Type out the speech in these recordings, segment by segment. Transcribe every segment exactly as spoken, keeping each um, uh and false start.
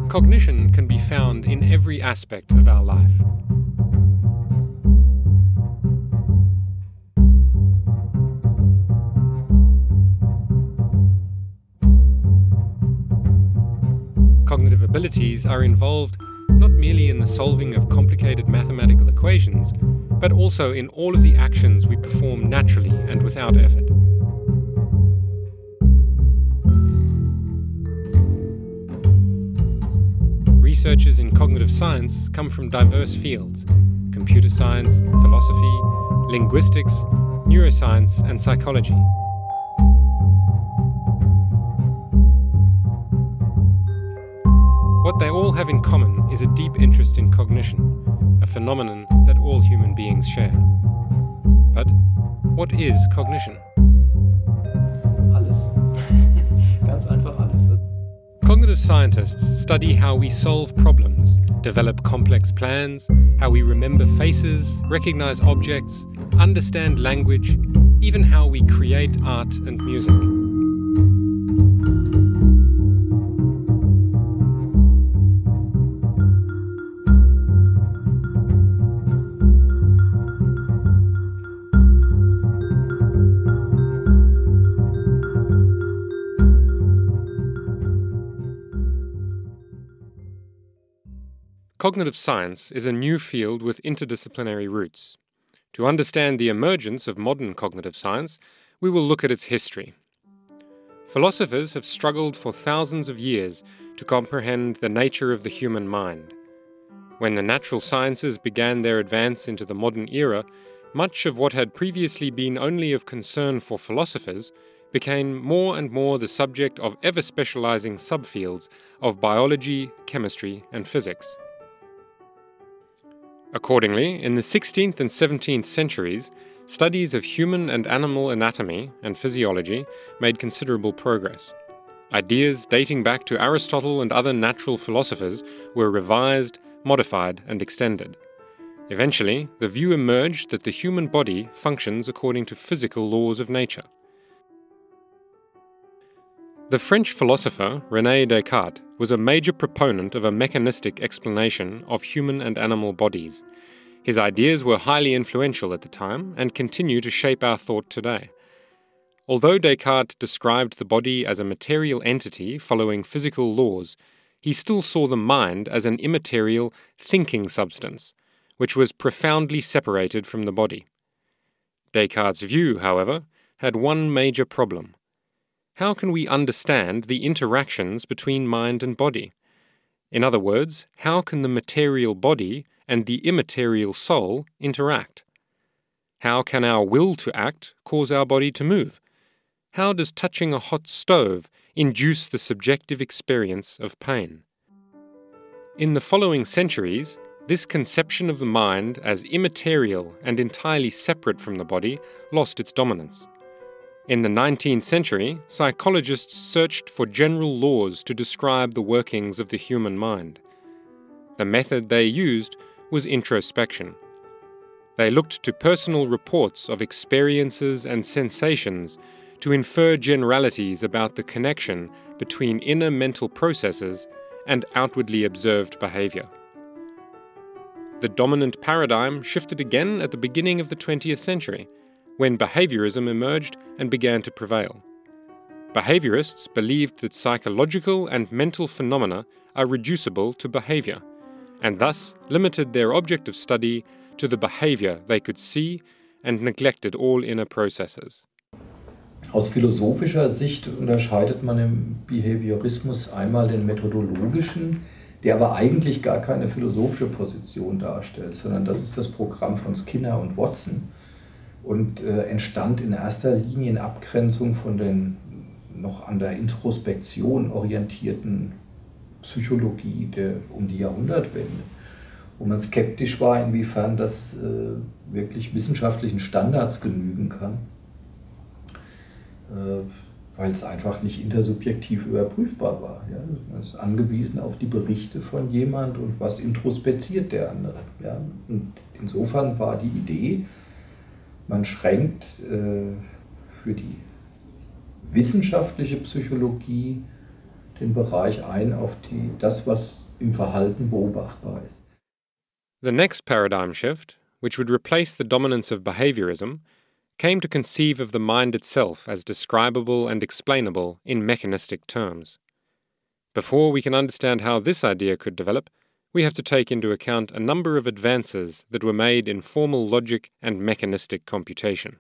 Cognition can be found in every aspect of our life. Cognitive abilities are involved not merely in the solving of complicated mathematical equations, but also in all of the actions we perform naturally and without effort. Researchers in cognitive science come from diverse fields: computer science, philosophy, linguistics, neuroscience, and psychology. What they all have in common is a deep interest in cognition, a phenomenon that all human beings share. But what is cognition? Alles. Ganz einfach alles. Cognitive scientists study how we solve problems, develop complex plans, how we remember faces, recognize objects, understand language, even how we create art and music. Cognitive science is a new field with interdisciplinary roots. To understand the emergence of modern cognitive science, we will look at its history. Philosophers have struggled for thousands of years to comprehend the nature of the human mind. When the natural sciences began their advance into the modern era, much of what had previously been only of concern for philosophers became more and more the subject of ever-specializing subfields of biology, chemistry, and physics. Accordingly, in the sixteenth and seventeenth centuries, studies of human and animal anatomy and physiology made considerable progress. Ideas dating back to Aristotle and other natural philosophers were revised, modified, and extended. Eventually, the view emerged that the human body functions according to physical laws of nature. The French philosopher René Descartes was a major proponent of a mechanistic explanation of human and animal bodies. His ideas were highly influential at the time and continue to shape our thought today. Although Descartes described the body as a material entity following physical laws, he still saw the mind as an immaterial, thinking substance, which was profoundly separated from the body. Descartes' view, however, had one major problem. How can we understand the interactions between mind and body? In other words, how can the material body and the immaterial soul interact? How can our will to act cause our body to move? How does touching a hot stove induce the subjective experience of pain? In the following centuries, this conception of the mind as immaterial and entirely separate from the body lost its dominance. In the nineteenth century, psychologists searched for general laws to describe the workings of the human mind. The method they used was introspection. They looked to personal reports of experiences and sensations to infer generalities about the connection between inner mental processes and outwardly observed behavior. The dominant paradigm shifted again at the beginning of the twentieth century, when behaviorism emerged and began to prevail. Behaviorists believed that psychological and mental phenomena are reducible to behavior, and thus limited their object of study to the behavior they could see and neglected all inner processes. Aus philosophischer Sicht unterscheidet man im Behaviorismus einmal den methodologischen, der aber eigentlich gar keine philosophische Position darstellt, sondern das ist das Programm von Skinner und Watson. Und äh, entstand in erster Linie in Abgrenzung von den noch an der Introspektion orientierten Psychologie der, um die Jahrhundertwende, wo man skeptisch war, inwiefern das äh, wirklich wissenschaftlichen Standards genügen kann, äh, weil es einfach nicht intersubjektiv überprüfbar war. Ja? Man ist angewiesen auf die Berichte von jemand und was introspektiert der andere. Ja? Und insofern war die Idee, man schränkt äh, für die wissenschaftliche Psychologie den Bereich ein, auf die, das, was im Verhalten beobachtbar ist. The next paradigm shift, which would replace the dominance of behaviorism, came to conceive of the mind itself as describable and explainable in mechanistic terms. Before we can understand how this idea could develop, we have to take into account a number of advances that were made in formal logic and mechanistic computation.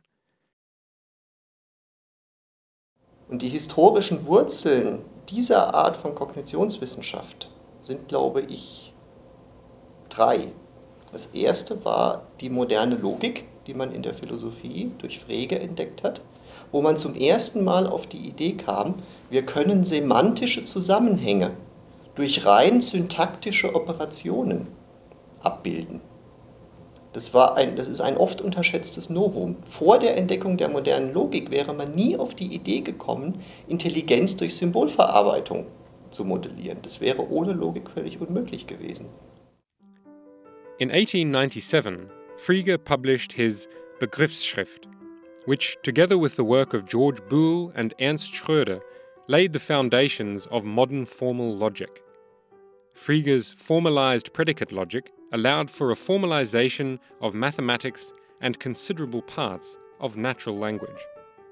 Und die historischen Wurzeln dieser Art von Kognitionswissenschaft sind, glaube ich, drei. Das erste war die moderne Logik, die man in der Philosophie durch Frege entdeckt hat, wo man zum ersten Mal auf die Idee kam, wir können semantische Zusammenhänge durch rein syntaktische Operationen abbilden. Das, war ein, das ist ein oft unterschätztes Novum. Vor der Entdeckung der modernen Logik wäre man nie auf die Idee gekommen, Intelligenz durch Symbolverarbeitung zu modellieren. Das wäre ohne Logik völlig unmöglich gewesen. In eighteen ninety-seven, Frege published his Begriffsschrift, which, together with the work of George Boole and Ernst Schröder, laid the foundations of modern formal logic. Frege's formalized predicate logic allowed for a formalization of mathematics and considerable parts of natural language.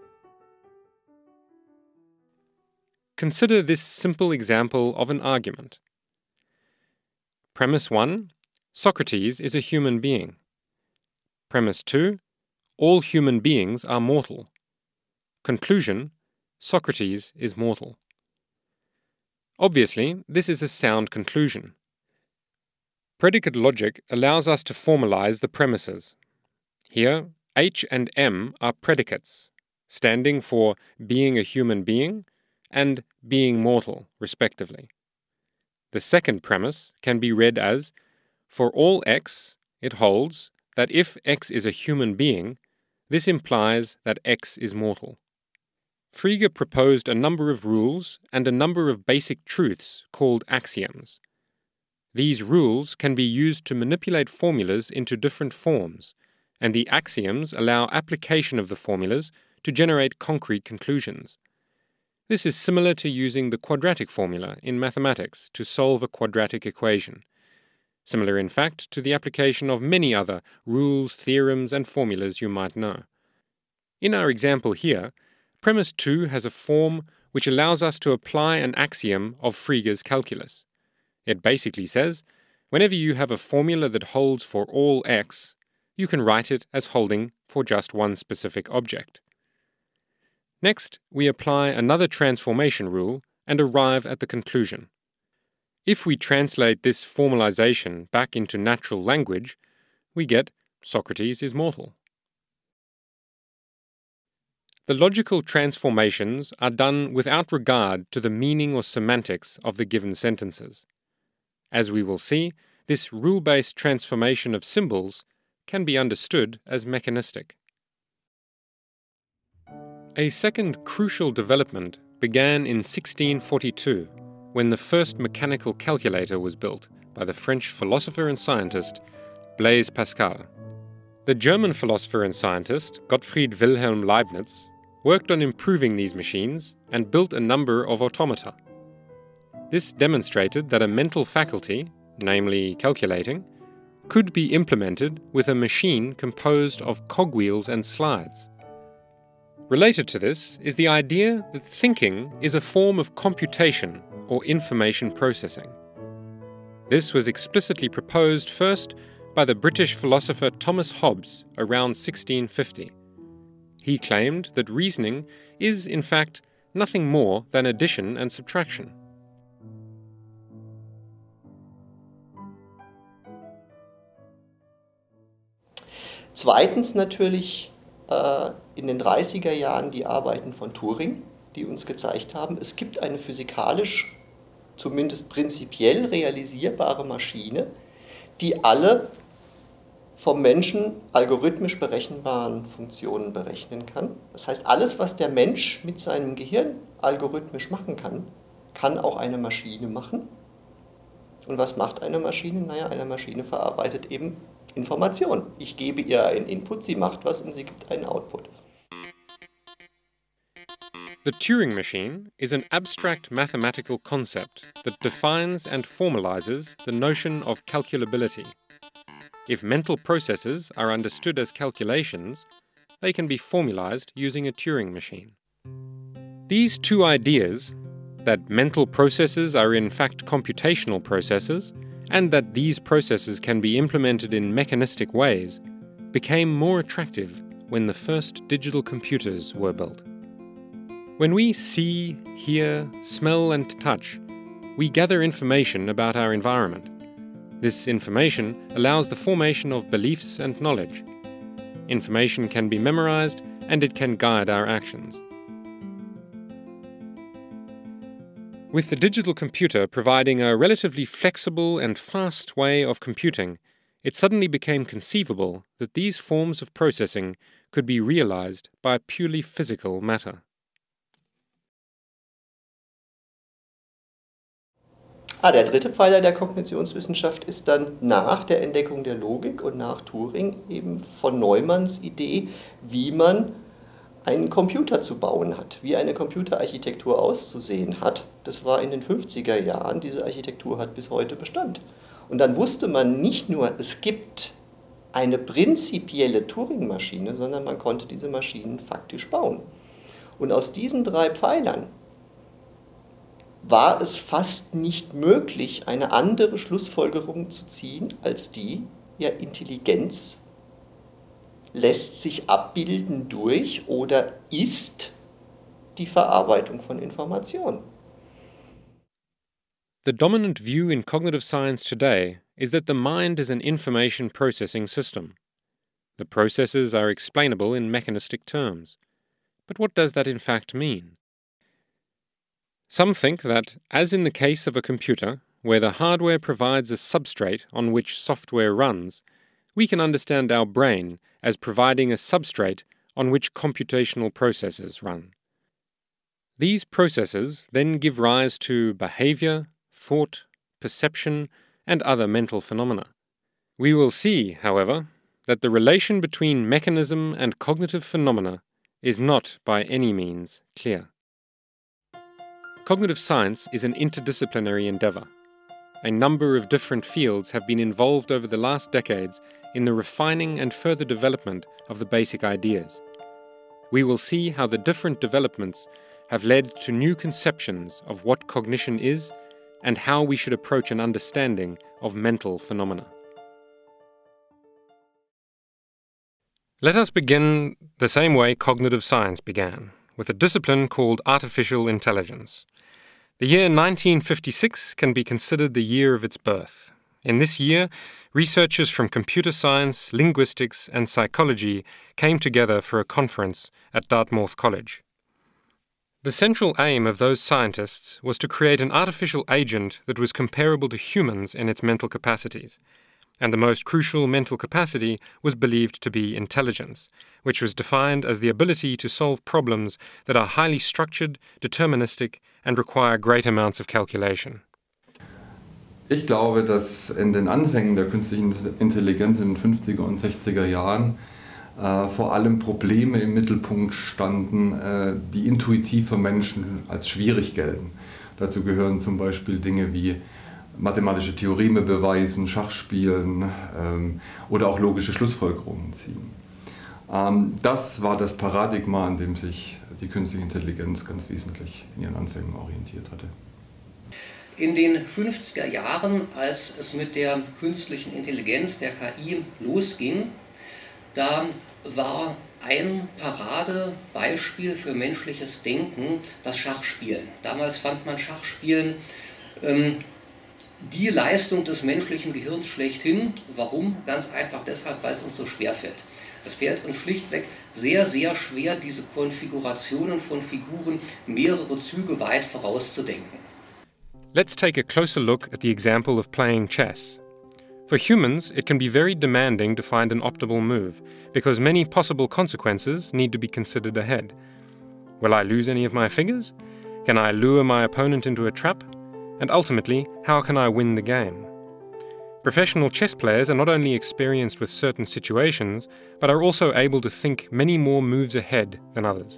Consider this simple example of an argument. Premise one, Socrates is a human being. Premise two, all human beings are mortal. Conclusion, Socrates is mortal. Obviously, this is a sound conclusion. Predicate logic allows us to formalize the premises. Here, H and M are predicates, standing for being a human being and being mortal, respectively. The second premise can be read as, for all X, it holds that if X is a human being, this implies that X is mortal. Frege proposed a number of rules and a number of basic truths called axioms. These rules can be used to manipulate formulas into different forms, and the axioms allow application of the formulas to generate concrete conclusions. This is similar to using the quadratic formula in mathematics to solve a quadratic equation. Similar, in fact, to the application of many other rules, theorems, and formulas you might know. In our example here, premise two has a form which allows us to apply an axiom of Frege's calculus. It basically says, whenever you have a formula that holds for all x, you can write it as holding for just one specific object. Next, we apply another transformation rule and arrive at the conclusion. If we translate this formalization back into natural language, we get Socrates is mortal. The logical transformations are done without regard to the meaning or semantics of the given sentences. As we will see, this rule-based transformation of symbols can be understood as mechanistic. A second crucial development began in sixteen forty-two, when the first mechanical calculator was built by the French philosopher and scientist Blaise Pascal. The German philosopher and scientist Gottfried Wilhelm Leibniz worked on improving these machines and built a number of automata. This demonstrated that a mental faculty, namely calculating, could be implemented with a machine composed of cogwheels and slides. Related to this is the idea that thinking is a form of computation or information processing. This was explicitly proposed first by the British philosopher Thomas Hobbes around sixteen fifty. He claimed that reasoning is, in fact, nothing more than addition and subtraction. Zweitens natürlich äh, in den dreißiger Jahren die Arbeiten von Turing, die uns gezeigt haben, es gibt eine physikalisch, zumindest prinzipiell realisierbare Maschine, die alle vom Menschen algorithmisch berechenbaren Funktionen berechnen kann. Das heißt, alles, was der Mensch mit seinem Gehirn algorithmisch machen kann, kann auch eine Maschine machen. Und was macht eine Maschine? Naja, eine Maschine verarbeitet eben Information. Ich gebe ihr einen Input, sie macht was und sie gibt einen Output. The Turing machine is an abstract mathematical concept that defines and formalizes the notion of calculability. If mental processes are understood as calculations, they can be formalized using a Turing machine. These two ideas, that mental processes are in fact computational processes, and that these processes can be implemented in mechanistic ways, became more attractive when the first digital computers were built. When we see, hear, smell and touch, we gather information about our environment. This information allows the formation of beliefs and knowledge. Information can be memorized and it can guide our actions. With the digital computer providing a relatively flexible and fast way of computing, it suddenly became conceivable that these forms of processing could be realized by purely physical matter. Ah, der dritte Pfeiler der Kognitionswissenschaft ist dann nach der Entdeckung der Logik und nach Turing eben von Neumanns Idee, wie man einen Computer zu bauen hat, wie eine Computerarchitektur auszusehen hat. Das war in den fünfziger Jahren, diese Architektur hat bis heute Bestand. Und dann wusste man nicht nur, es gibt eine prinzipielle Turing-Maschine, sondern man konnte diese Maschinen faktisch bauen. Und aus diesen drei Pfeilern war es fast nicht möglich, eine andere Schlussfolgerung zu ziehen, als die, ja, Intelligenz lässt sich abbilden durch oder ist die Verarbeitung von Informationen. The dominant view in cognitive science today is that the mind is an information processing system. The processes are explainable in mechanistic terms. But what does that in fact mean? Some think that, as in the case of a computer, where the hardware provides a substrate on which software runs, we can understand our brain as providing a substrate on which computational processes run. These processes then give rise to behavior, thought, perception, and other mental phenomena. We will see, however, that the relation between mechanism and cognitive phenomena is not by any means clear. Cognitive science is an interdisciplinary endeavor. A number of different fields have been involved over the last decades in the refining and further development of the basic ideas. We will see how the different developments have led to new conceptions of what cognition is and how we should approach an understanding of mental phenomena. Let us begin the same way cognitive science began, with a discipline called artificial intelligence. The year nineteen fifty-six can be considered the year of its birth. In this year, researchers from computer science, linguistics, and psychology came together for a conference at Dartmouth College. The central aim of those scientists was to create an artificial agent that was comparable to humans in its mental capacities. And the most crucial mental capacity was believed to be intelligence, which was defined as the ability to solve problems that are highly structured, deterministic, and require great amounts of calculation. Ich glaube, dass in den Anfängen der künstlichen Intelligenz in den fünfziger und sechziger Jahren äh, vor allem Probleme im Mittelpunkt standen, äh, die intuitiv für Menschen als schwierig gelten. Dazu gehören zum Beispiel Dinge wie mathematische Theoreme beweisen, Schachspielen ähm, oder auch logische Schlussfolgerungen ziehen. Ähm, das war das Paradigma, an dem sich die künstliche Intelligenz ganz wesentlich in ihren Anfängen orientiert hatte. In den fünfziger Jahren, als es mit der künstlichen Intelligenz, der K I, losging, da war ein Paradebeispiel für menschliches Denken das Schachspielen. Damals fand man Schachspielen ähm, die Leistung des menschlichen Gehirns schlechthin. Warum? Ganz einfach deshalb, weil es uns so schwer fällt. Es fällt uns schlichtweg sehr, sehr schwer, diese Konfigurationen von Figuren mehrere Züge weit vorauszudenken. Let's take a closer look at the example of playing chess. For humans, it can be very demanding to find an optimal move, because many possible consequences need to be considered ahead. Will I lose any of my figures? Can I lure my opponent into a trap? And ultimately, how can I win the game? Professional chess players are not only experienced with certain situations, but are also able to think many more moves ahead than others.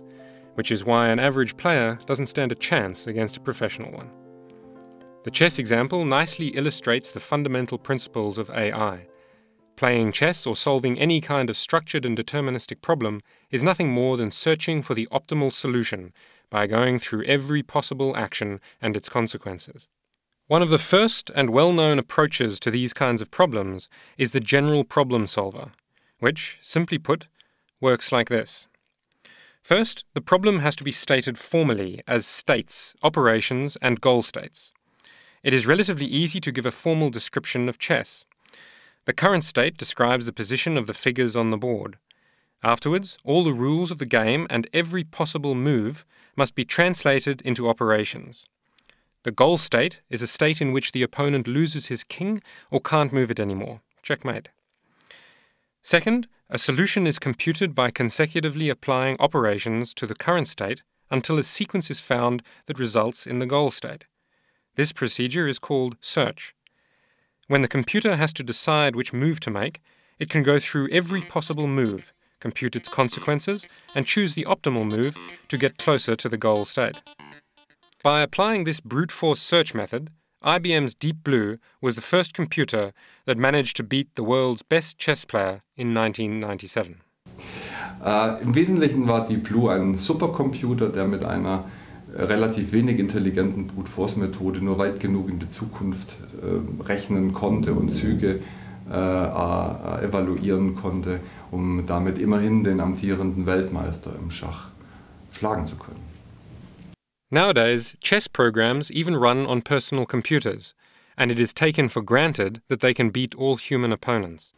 which is why an average player doesn't stand a chance against a professional one. The chess example nicely illustrates the fundamental principles of A I. Playing chess or solving any kind of structured and deterministic problem is nothing more than searching for the optimal solution by going through every possible action and its consequences. One of the first and well-known approaches to these kinds of problems is the general problem solver, which, simply put, works like this. First, the problem has to be stated formally as states, operations, and goal states. It is relatively easy to give a formal description of chess. The current state describes the position of the figures on the board. Afterwards, all the rules of the game and every possible move must be translated into operations. The goal state is a state in which the opponent loses his king or can't move it anymore. Checkmate. Second, a solution is computed by consecutively applying operations to the current state until a sequence is found that results in the goal state. This procedure is called search. When the computer has to decide which move to make, it can go through every possible move, compute its consequences, and choose the optimal move to get closer to the goal state. By applying this brute force search method, I B M's Deep Blue was the first computer that managed to beat the world's best chess player in nineteen ninety-seven. Äh, Im Wesentlichen war Deep Blue ein Supercomputer, der mit einer relativ wenig intelligenten Brute-Force-Methode nur weit genug in die Zukunft äh, rechnen konnte und Züge äh, äh, evaluieren konnte, um damit immerhin den amtierenden Weltmeister im Schach schlagen zu können. Nowadays, chess programs even run on personal computers, and it is taken for granted that they can beat all human opponents.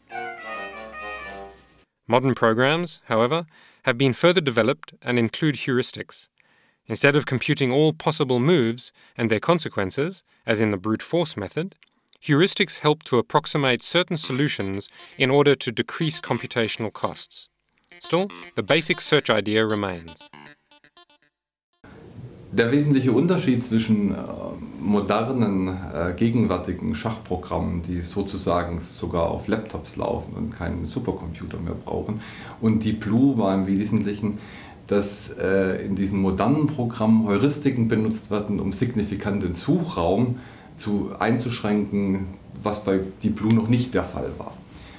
Modern programs, however, have been further developed and include heuristics. Instead of computing all possible moves and their consequences, as in the brute force method, heuristics help to approximate certain solutions in order to decrease computational costs. Still, the basic search idea remains. Der wesentliche Unterschied zwischen äh, modernen, äh, gegenwärtigen Schachprogrammen, die sozusagen sogar auf Laptops laufen und keinen Supercomputer mehr brauchen, und Deep Blue war im Wesentlichen, dass äh, in diesen modernen Programmen Heuristiken benutzt werden, um signifikanten Suchraum zu, einzuschränken, was bei Deep Blue noch nicht der Fall war.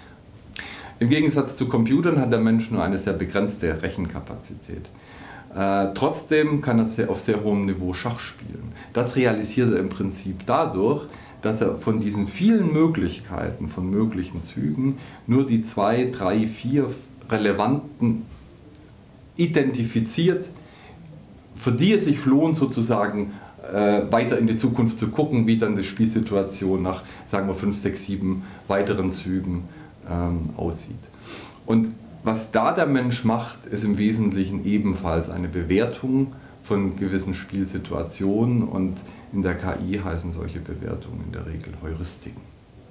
Im Gegensatz zu Computern hat der Mensch nur eine sehr begrenzte Rechenkapazität. Äh, trotzdem kann er sehr, auf sehr hohem Niveau Schach spielen. Das realisiert er im Prinzip dadurch, dass er von diesen vielen Möglichkeiten, von möglichen Zügen, nur die zwei, drei, vier relevanten identifiziert, für die es sich lohnt, sozusagen äh, weiter in die Zukunft zu gucken, wie dann die Spielsituation nach, sagen wir, fünf, sechs, sieben weiteren Zügen ähm, aussieht. Und was da der Mensch macht, ist im Wesentlichen ebenfalls eine Bewertung von gewissen Spielsituationen, und in der K I heißen solche Bewertungen in der Regel Heuristiken.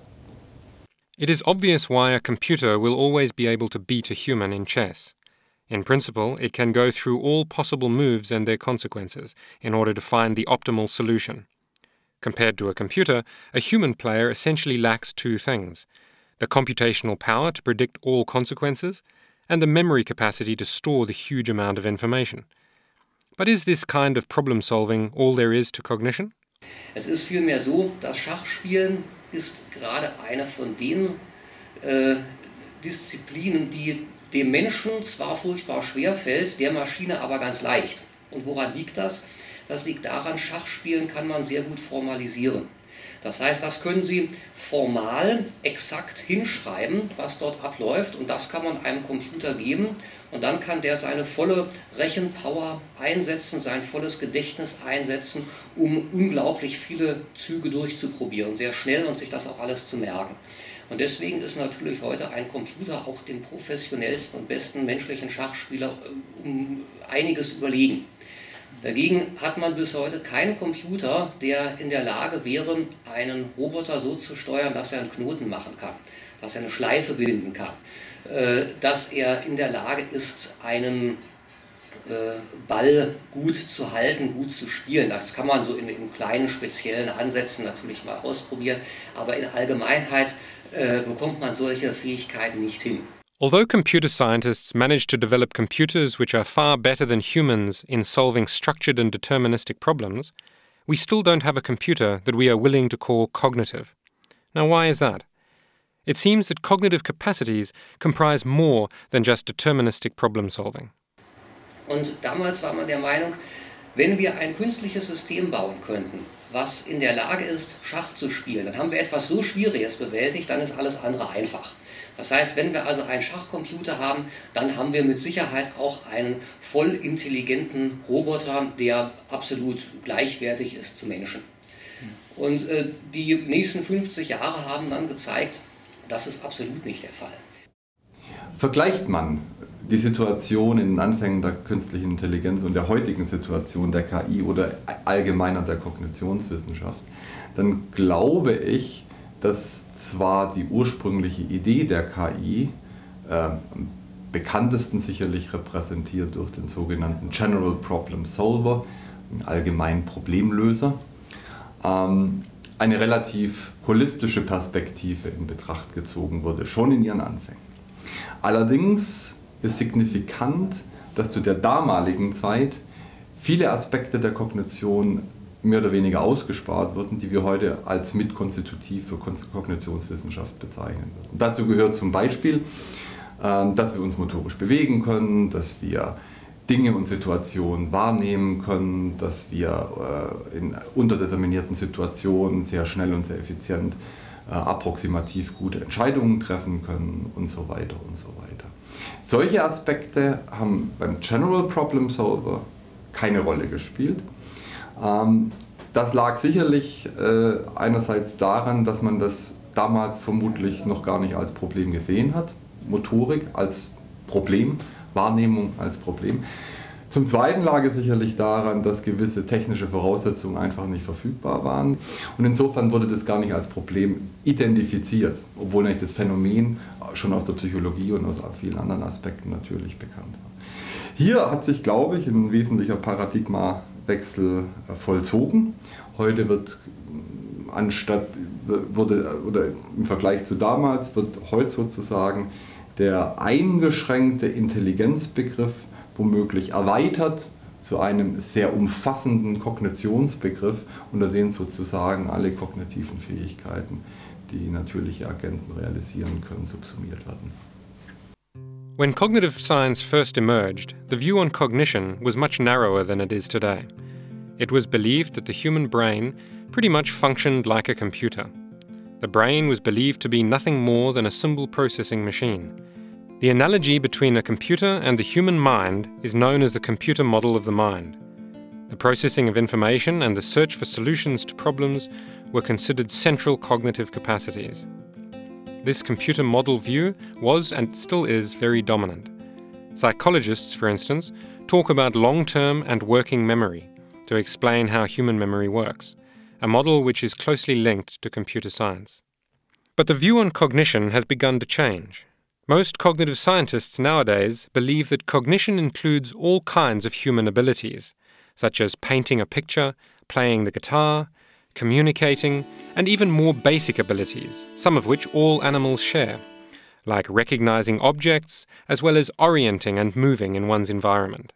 It is obvious why a computer will always be able to beat a human in chess. In principle, it can go through all possible moves and their consequences in order to find the optimal solution. Compared to a computer, a human player essentially lacks two things: the computational power to predict all consequences and the memory capacity to store the huge amount of information. But is this kind of problem solving all there is to cognition? Es ist vielmehr so, das Schachspielen ist gerade eine von den äh, Disziplinen, die dem Menschen zwar furchtbar schwer fällt, der Maschine aber ganz leicht. Und woran liegt das? Das liegt daran, Schachspielen kann man sehr gut formalisieren. Das heißt, das können Sie formal exakt hinschreiben, was dort abläuft, und das kann man einem Computer geben, und dann kann der seine volle Rechenpower einsetzen, sein volles Gedächtnis einsetzen, um unglaublich viele Züge durchzuprobieren, sehr schnell, und sich das auch alles zu merken. Und deswegen ist natürlich heute ein Computer auch dem professionellsten und besten menschlichen Schachspieler um einiges überlegen. Dagegen hat man bis heute keinen Computer, der in der Lage wäre, einen Roboter so zu steuern, dass er einen Knoten machen kann, dass er eine Schleife binden kann, dass er in der Lage ist, einen Ball gut zu halten, gut zu spielen. Das kann man so in, in kleinen speziellen Ansätzen natürlich mal ausprobieren, aber in Allgemeinheit äh, bekommt man solche Fähigkeiten nicht hin. Although computer scientists managed to develop computers which are far better than humans in solving structured and deterministic problems, we still don't have a computer that we are willing to call cognitive. Now, why is that? It seems that cognitive capacities comprise more than just deterministic problem solving. Und damals war man der Meinung, wenn wir ein künstliches System bauen könnten, was in der Lage ist, Schach zu spielen, dann haben wir etwas so Schwieriges bewältigt, dann ist alles andere einfach. Das heißt, wenn wir also einen Schachcomputer haben, dann haben wir mit Sicherheit auch einen voll intelligenten Roboter, der absolut gleichwertig ist zu Menschen. Und äh, die nächsten fünfzig Jahre haben dann gezeigt, das ist absolut nicht der Fall. Vergleicht man die Situation in den Anfängen der künstlichen Intelligenz und der heutigen Situation der K I oder allgemeiner der Kognitionswissenschaft, dann glaube ich, dass zwar die ursprüngliche Idee der K I, äh, am bekanntesten sicherlich repräsentiert durch den sogenannten General Problem Solver, einen allgemeinen Problemlöser, ähm, eine relativ holistische Perspektive in Betracht gezogen wurde, schon in ihren Anfängen. Allerdings ist signifikant, dass zu der damaligen Zeit viele Aspekte der Kognition mehr oder weniger ausgespart wurden, die wir heute als mitkonstitutiv für Kognitionswissenschaft bezeichnen würden. Dazu gehört zum Beispiel, dass wir uns motorisch bewegen können, dass wir Dinge und Situationen wahrnehmen können, dass wir in unterdeterminierten Situationen sehr schnell und sehr effizient approximativ gute Entscheidungen treffen können und so weiter und so weiter. Solche Aspekte haben beim General Problem Solver keine Rolle gespielt. Das lag sicherlich einerseits daran, dass man das damals vermutlich noch gar nicht als Problem gesehen hat, Motorik als Problem, Wahrnehmung als Problem. Zum Zweiten lag es sicherlich daran, dass gewisse technische Voraussetzungen einfach nicht verfügbar waren. Und insofern wurde das gar nicht als Problem identifiziert, obwohl eigentlich das Phänomen schon aus der Psychologie und aus vielen anderen Aspekten natürlich bekannt war. Hier hat sich, glaube ich, ein wesentlicher Paradigmawechsel vollzogen. Heute wird anstatt, wurde, oder im Vergleich zu damals, wird heute sozusagen der eingeschränkte Intelligenzbegriff womöglich erweitert zu einem sehr umfassenden Kognitionsbegriff, unter den sozusagen alle kognitiven Fähigkeiten, die natürliche Agenten realisieren können, subsumiert werden. When cognitive science first emerged, the view on cognition was much narrower than it is today. It was believed that the human brain pretty much functioned like a computer. The brain was believed to be nothing more than a symbol processing machine. The analogy between a computer and the human mind is known as the computer model of the mind. The processing of information and the search for solutions to problems were considered central cognitive capacities. This computer model view was and still is very dominant. Psychologists, for instance, talk about long-term and working memory to explain how human memory works, a model which is closely linked to computer science. But the view on cognition has begun to change. Most cognitive scientists nowadays believe that cognition includes all kinds of human abilities, such as painting a picture, playing the guitar, communicating, and even more basic abilities, some of which all animals share, like recognizing objects as well as orienting and moving in one's environment.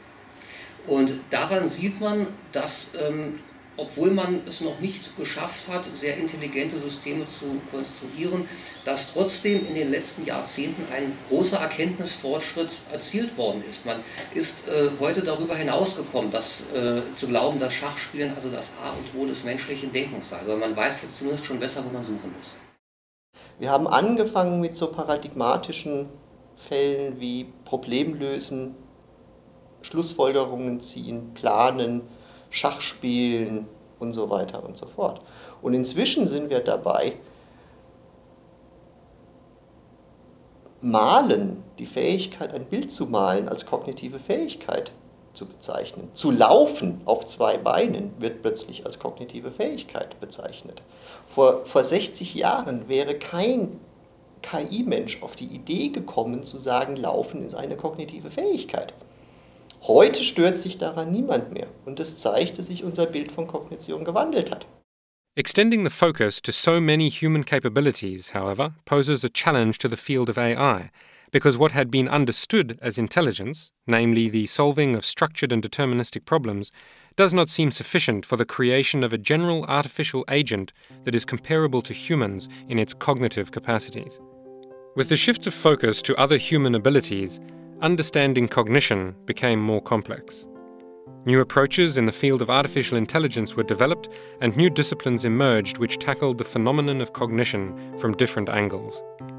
Und daran sieht man, dass, ähm, obwohl man es noch nicht geschafft hat, sehr intelligente Systeme zu konstruieren, dass trotzdem in den letzten Jahrzehnten ein großer Erkenntnisfortschritt erzielt worden ist. Man ist äh, heute darüber hinausgekommen, dass, äh, zu glauben, dass Schachspielen also das A und O des menschlichen Denkens sei. Also man weiß jetzt zumindest schon besser, wo man suchen muss. Wir haben angefangen mit so paradigmatischen Fällen wie Problemlösen, Schlussfolgerungen ziehen, planen, Schachspielen und so weiter und so fort. Und inzwischen sind wir dabei, Malen, die Fähigkeit, ein Bild zu malen, als kognitive Fähigkeit zu bezeichnen. Zu laufen auf zwei Beinen wird plötzlich als kognitive Fähigkeit bezeichnet. Vor, vor sechzig Jahren wäre kein K I-Mensch auf die Idee gekommen, zu sagen, Laufen ist eine kognitive Fähigkeit. Heute stört sich daran niemand mehr und es zeigt, dass sich unser Bild von Kognition gewandelt hat. Extending the focus to so many human capabilities, however, poses a challenge to the field of A I, because what had been understood as intelligence, namely the solving of structured and deterministic problems, does not seem sufficient for the creation of a general artificial agent that is comparable to humans in its cognitive capacities. With the shift of focus to other human abilities, understanding cognition became more complex. New approaches in the field of artificial intelligence were developed, and new disciplines emerged which tackled the phenomenon of cognition from different angles.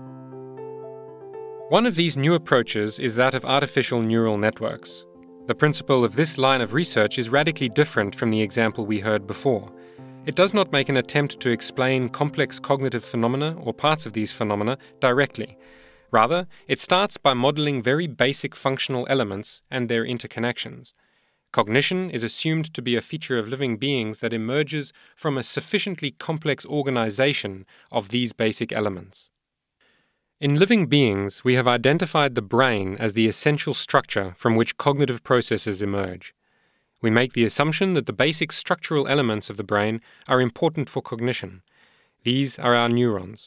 One of these new approaches is that of artificial neural networks. The principle of this line of research is radically different from the example we heard before. It does not make an attempt to explain complex cognitive phenomena or parts of these phenomena directly. Rather, it starts by modeling very basic functional elements and their interconnections. Cognition is assumed to be a feature of living beings that emerges from a sufficiently complex organization of these basic elements. In living beings, we have identified the brain as the essential structure from which cognitive processes emerge. We make the assumption that the basic structural elements of the brain are important for cognition. These are our neurons.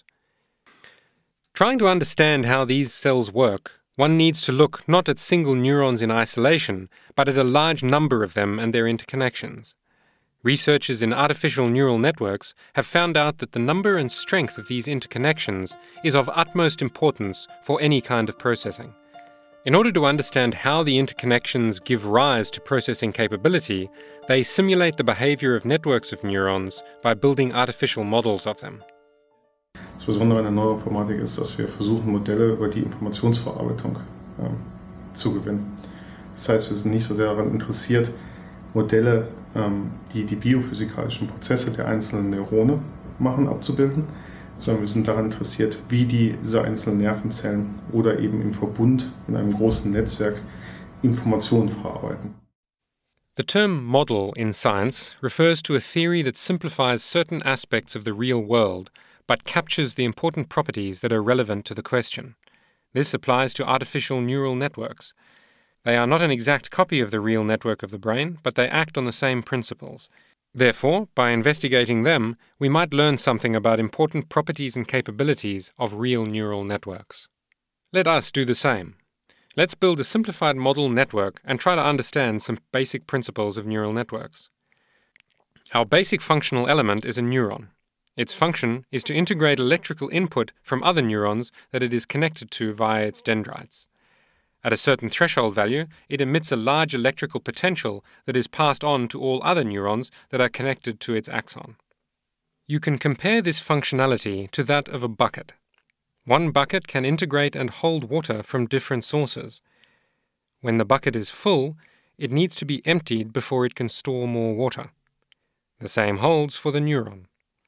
Trying to understand how these cells work, one needs to look not at single neurons in isolation, but at a large number of them and their interconnections. Researchers in artificial neural networks have found out that the number and strength of these interconnections is of utmost importance for any kind of processing. In order to understand how the interconnections give rise to processing capability, they simulate the behavior of networks of neurons by building artificial models of them. Das Besondere an der Neuroinformatik ist, dass wir versuchen, Modelle über die Informationsverarbeitung ähm, zu gewinnen. Das heißt, wir sind nicht so daran interessiert, Modelle, ähm, die die biophysikalischen Prozesse der einzelnen Neurone machen, abzubilden, sondern wir sind daran interessiert, wie die, diese einzelnen Nervenzellen oder eben im Verbund in einem großen Netzwerk Informationen verarbeiten. The term model in science refers to a theory that simplifies certain aspects of the real world but captures the important properties that are relevant to the question. This applies to artificial neural networks. They are not an exact copy of the real network of the brain, but they act on the same principles. Therefore, by investigating them, we might learn something about important properties and capabilities of real neural networks. Let us do the same. Let's build a simplified model network and try to understand some basic principles of neural networks. Our basic functional element is a neuron. Its function is to integrate electrical input from other neurons that it is connected to via its dendrites. At a certain threshold value, it emits a large electrical potential that is passed on to all other neurons that are connected to its axon. You can compare this functionality to that of a bucket. One bucket can integrate and hold water from different sources. When the bucket is full, it needs to be emptied before it can store more water. The same holds for the neuron.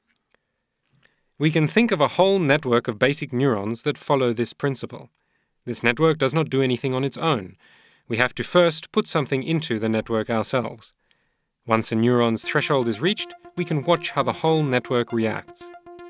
We can think of a whole network of basic neurons that follow this principle. This network does not do anything on its own. We have to first put something into the network ourselves. Once a neuron's threshold is reached, we can watch how the whole network reacts.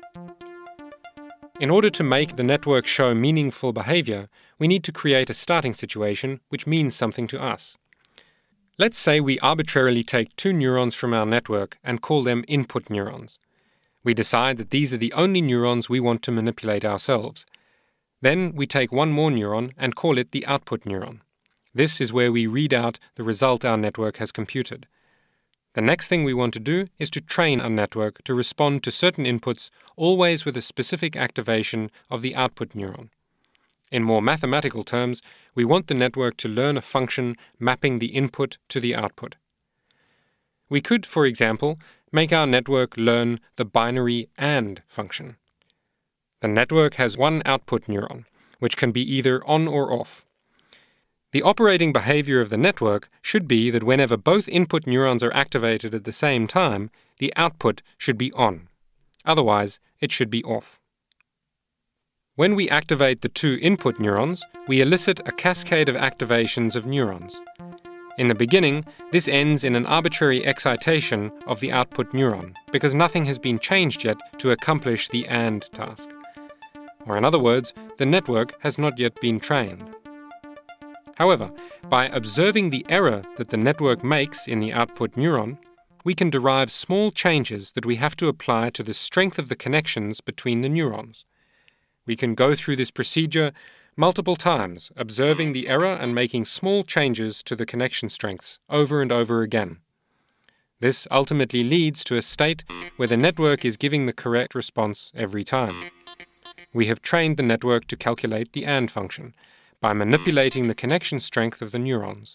In order to make the network show meaningful behavior, we need to create a starting situation which means something to us. Let's say we arbitrarily take two neurons from our network and call them input neurons. We decide that these are the only neurons we want to manipulate ourselves. Then we take one more neuron and call it the output neuron. This is where we read out the result our network has computed. The next thing we want to do is to train our network to respond to certain inputs, always with a specific activation of the output neuron. In more mathematical terms, we want the network to learn a function mapping the input to the output. We could, for example, make our network learn the binary AND function. The network has one output neuron, which can be either on or off. The operating behavior of the network should be that whenever both input neurons are activated at the same time, the output should be on. Otherwise, it should be off. When we activate the two input neurons, we elicit a cascade of activations of neurons. In the beginning, this ends in an arbitrary excitation of the output neuron, because nothing has been changed yet to accomplish the AND task. Or in other words, the network has not yet been trained. However, by observing the error that the network makes in the output neuron, we can derive small changes that we have to apply to the strength of the connections between the neurons. We can go through this procedure multiple times, observing the error and making small changes to the connection strengths over and over again. This ultimately leads to a state where the network is giving the correct response every time. We have trained the network to calculate the AND function by manipulating the connection strength of the neurons.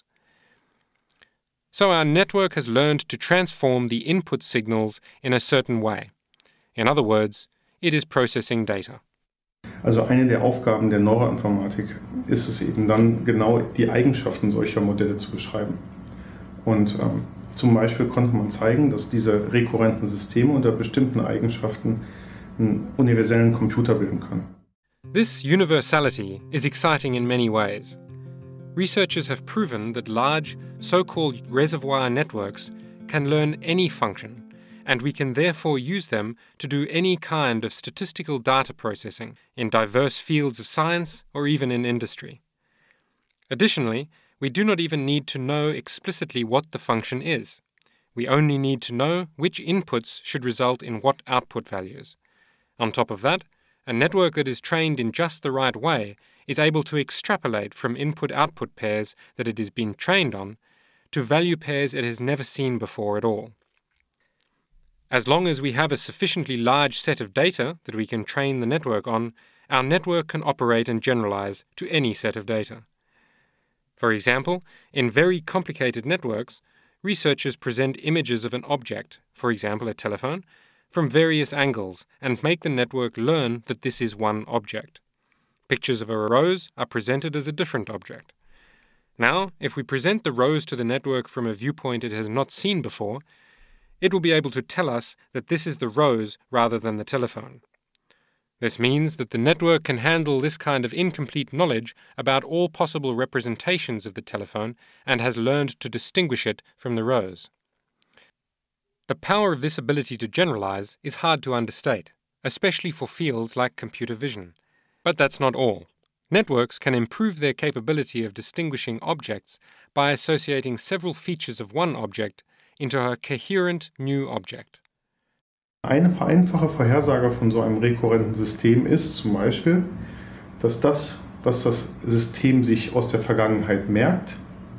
So our network has learned to transform the input signals in a certain way. In other words, it is processing data. Also eine der Aufgaben der Neuroinformatik ist es eben dann, genau die Eigenschaften solcher Modelle zu beschreiben. Und ähm, zum Beispiel konnte man zeigen, dass diese rekurrenten Systeme unter bestimmten Eigenschaften einen universellen Computer bilden können. This universality is exciting in many ways. Researchers have proven that large, so-called reservoir networks can learn any function, and we can therefore use them to do any kind of statistical data processing in diverse fields of science or even in industry. Additionally, we do not even need to know explicitly what the function is. We only need to know which inputs should result in what output values. On top of that, a network that is trained in just the right way is able to extrapolate from input-output pairs that it has been trained on to value pairs it has never seen before at all. As long as we have a sufficiently large set of data that we can train the network on, our network can operate and generalize to any set of data. For example, in very complicated networks, researchers present images of an object, for example a telephone, from various angles and make the network learn that this is one object. Pictures of a rose are presented as a different object. Now, if we present the rose to the network from a viewpoint it has not seen before, it will be able to tell us that this is the rose rather than the telephone. This means that the network can handle this kind of incomplete knowledge about all possible representations of the telephone and has learned to distinguish it from the rose. The power of this ability to generalize is hard to understate, especially for fields like computer vision. But that's not all. Networks can improve their capability of distinguishing objects by associating several features of one object into a coherent new object. Eine einfache Vorhersage von so einem rekurrenten System ist zum Beispiel, dass das, was das System sich aus der Vergangenheit merkt,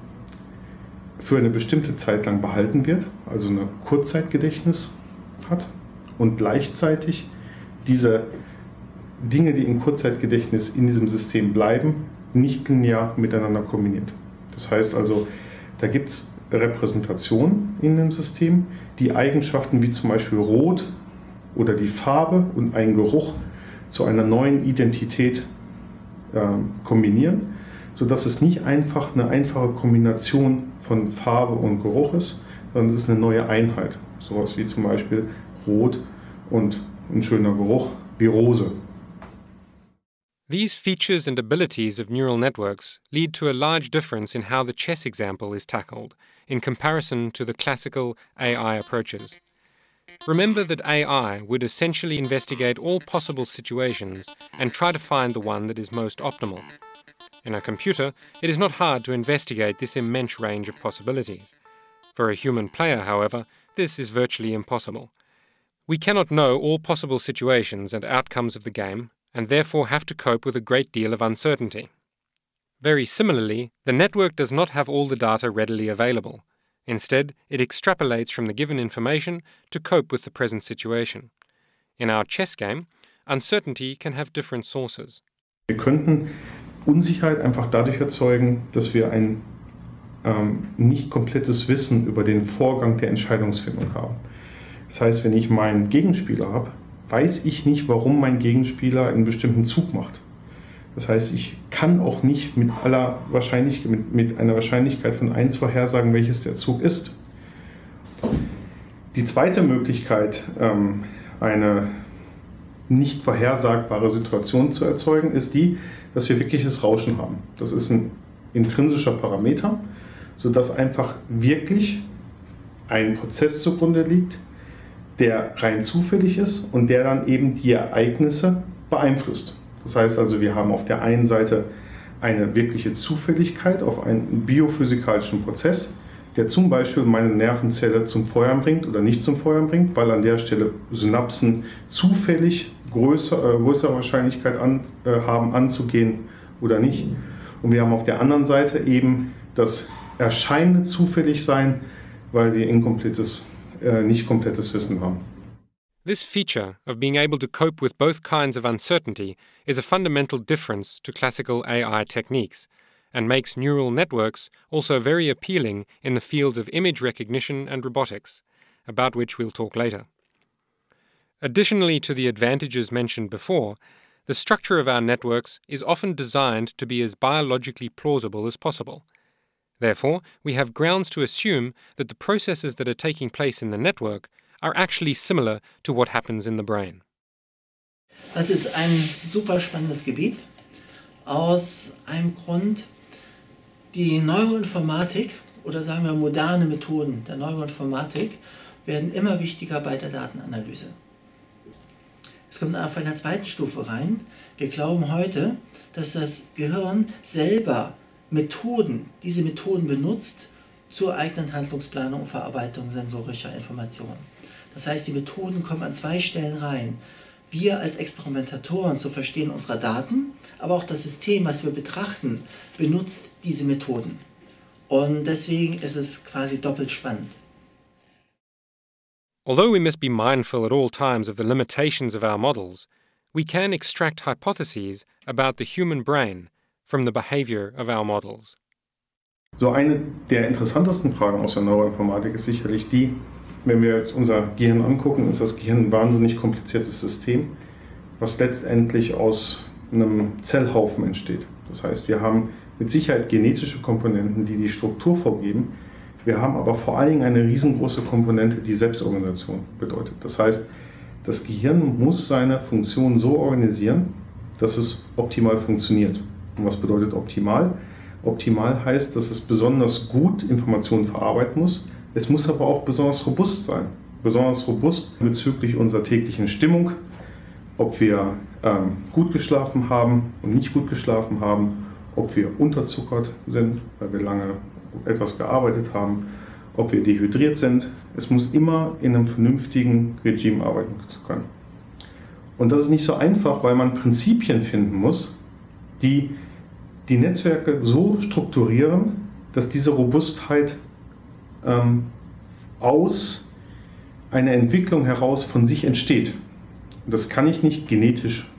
für eine bestimmte Zeit lang behalten wird, also ein Kurzzeitgedächtnis hat und gleichzeitig diese Dinge, die im Kurzzeitgedächtnis in diesem System bleiben, nicht linear miteinander kombiniert. Das heißt also, da gibt es Repräsentationen in dem System, die Eigenschaften wie zum Beispiel Rot oder die Farbe und einen Geruch zu einer neuen Identität äh, kombinieren, sodass es nicht einfach eine einfache Kombination von Farbe und Geruch ist, sondern es ist eine neue Einheit. Sowas wie zum Beispiel Rot und ein schöner Geruch wie Rose. These features and abilities of neural networks lead to a large difference in how the chess example is tackled in comparison to the classical A I approaches. Remember that A I would essentially investigate all possible situations and try to find the one that is most optimal. In a computer, it is not hard to investigate this immense range of possibilities. For a human player, however, this is virtually impossible. We cannot know all possible situations and outcomes of the game, and therefore have to cope with a great deal of uncertainty. Very similarly, the network does not have all the data readily available. Instead, it extrapolates from the given information to cope with the present situation. In our chess game, uncertainty can have different sources. Wir könnten Unsicherheit einfach dadurch erzeugen, dass wir ein ähm, nicht komplettes Wissen über den Vorgang der Entscheidungsfindung haben. Das heißt, wenn ich meinen Gegenspieler habe, weiß ich nicht, warum mein Gegenspieler einen bestimmten Zug macht. Das heißt, ich kann auch nicht mit, aller Wahrscheinlichkeit, mit, mit einer Wahrscheinlichkeit von eins vorhersagen, welches der Zug ist. Die zweite Möglichkeit, ähm, eine nicht vorhersagbare Situation zu erzeugen, ist die, dass wir wirkliches Rauschen haben. Das ist ein intrinsischer Parameter, sodass einfach wirklich ein Prozess zugrunde liegt, der rein zufällig ist und der dann eben die Ereignisse beeinflusst. Das heißt also, wir haben auf der einen Seite eine wirkliche Zufälligkeit auf einen biophysikalischen Prozess, der zum Beispiel meine Nervenzelle zum Feuern bringt oder nicht zum Feuern bringt, weil an der Stelle Synapsen zufällig größer, äh, größere Wahrscheinlichkeit an, äh, haben anzugehen oder nicht. Und wir haben auf der anderen Seite eben das erscheinende Zufälligsein, weil wir inkomplettes, äh, nicht komplettes Wissen haben. This feature of being able to cope with both kinds of uncertainty is a fundamental difference to classical A I techniques, and makes neural networks also very appealing in the fields of image recognition and robotics, about which we'll talk later. Additionally to the advantages mentioned before, the structure of our networks is often designed to be as biologically plausible as possible. Therefore, we have grounds to assume that the processes that are taking place in the network are actually similar to what happens in the brain. Das ist ein super spannendes Gebiet, aus einem Grund. Die Neuroinformatik oder sagen wir moderne Methoden der Neuroinformatik werden immer wichtiger bei der Datenanalyse. Es kommt auf einer zweiten Stufe rein. Wir glauben heute, dass das Gehirn selber Methoden, diese Methoden benutzt zur eigenen Handlungsplanung und Verarbeitung sensorischer Informationen. Das heißt, die Methoden kommen an zwei Stellen rein. Wir als Experimentatoren zu Verstehen unserer Daten, aber auch das System, was wir betrachten, benutzt diese Methoden. Und deswegen ist es quasi doppelt spannend. Although we must be mindful at all times of the limitations of our models, we can extract hypotheses about the human brain from the behavior of our models. So eine der interessantesten Fragen aus der Neuroinformatik ist sicherlich die, wenn wir jetzt unser Gehirn angucken, ist das Gehirn ein wahnsinnig kompliziertes System, was letztendlich aus einem Zellhaufen entsteht. Das heißt, wir haben mit Sicherheit genetische Komponenten, die die Struktur vorgeben. Wir haben aber vor allen Dingen eine riesengroße Komponente, die Selbstorganisation bedeutet. Das heißt, das Gehirn muss seine Funktion so organisieren, dass es optimal funktioniert. Und was bedeutet optimal? Optimal heißt, dass es besonders gut Informationen verarbeiten muss. Es muss aber auch besonders robust sein. Besonders robust bezüglich unserer täglichen Stimmung, ob wir ähm, gut geschlafen haben und nicht gut geschlafen haben, ob wir unterzuckert sind, weil wir lange etwas gearbeitet haben, ob wir dehydriert sind. Es muss immer in einem vernünftigen Regime arbeiten zu können. Und das ist nicht so einfach, weil man Prinzipien finden muss, die die Netzwerke so strukturieren, dass diese Robustheit ähm, aus einer Entwicklung heraus von sich entsteht. Und das kann ich nicht genetisch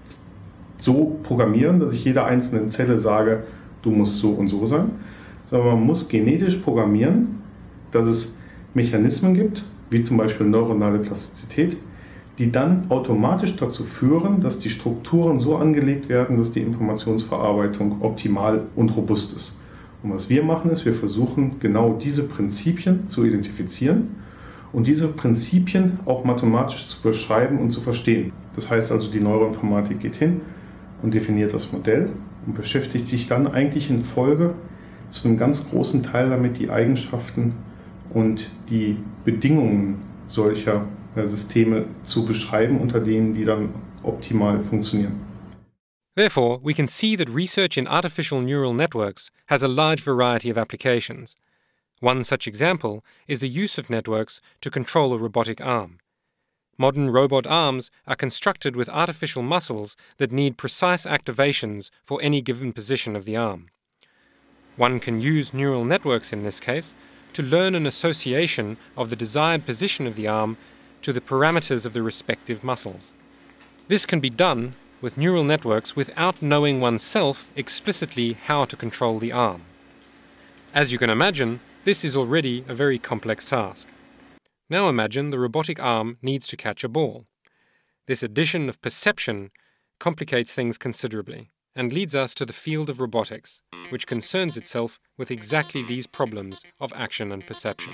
so programmieren, dass ich jeder einzelnen Zelle sage, du musst so und so sein, sondern man muss genetisch programmieren, dass es Mechanismen gibt, wie zum Beispiel neuronale Plastizität, die dann automatisch dazu führen, dass die Strukturen so angelegt werden, dass die Informationsverarbeitung optimal und robust ist. Und was wir machen ist, wir versuchen genau diese Prinzipien zu identifizieren und diese Prinzipien auch mathematisch zu beschreiben und zu verstehen. Das heißt also, die Neuroinformatik geht hin und definiert das Modell und beschäftigt sich dann eigentlich in Folge zu einem ganz großen Teil damit, die Eigenschaften und die Bedingungen solcher Systeme zu beschreiben, unter denen die dann optimal funktionieren. Therefore, we can see that research in artificial neural networks has a large variety of applications. One such example is the use of networks to control a robotic arm. Modern robot arms are constructed with artificial muscles that need precise activations for any given position of the arm. One can use neural networks in this case to learn an association of the desired position of the arm to the parameters of the respective muscles. This can be done with neural networks without knowing oneself explicitly how to control the arm. As you can imagine, this is already a very complex task. Now imagine the robotic arm needs to catch a ball. This addition of perception complicates things considerably and leads us to the field of robotics, which concerns itself with exactly these problems of action and perception.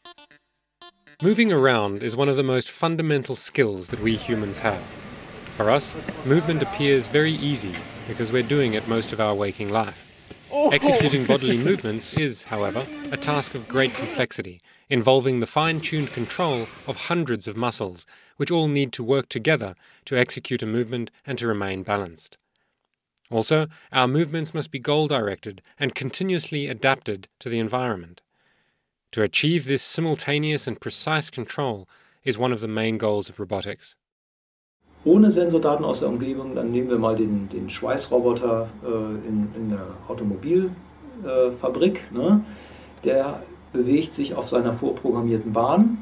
Moving around is one of the most fundamental skills that we humans have. For us, movement appears very easy because we're doing it most of our waking life. Executing bodily movements is, however, a task of great complexity, involving the fine-tuned control of hundreds of muscles, which all need to work together to execute a movement and to remain balanced. Also, our movements must be goal-directed and continuously adapted to the environment. To achieve this simultaneous and precise control is one of the main goals of robotics. ohne Sensordaten aus der Umgebung. Dann nehmen wir mal den, den Schweißroboter äh, in, in der Automobilfabrik. Äh, ne? Der bewegt sich auf seiner vorprogrammierten Bahn.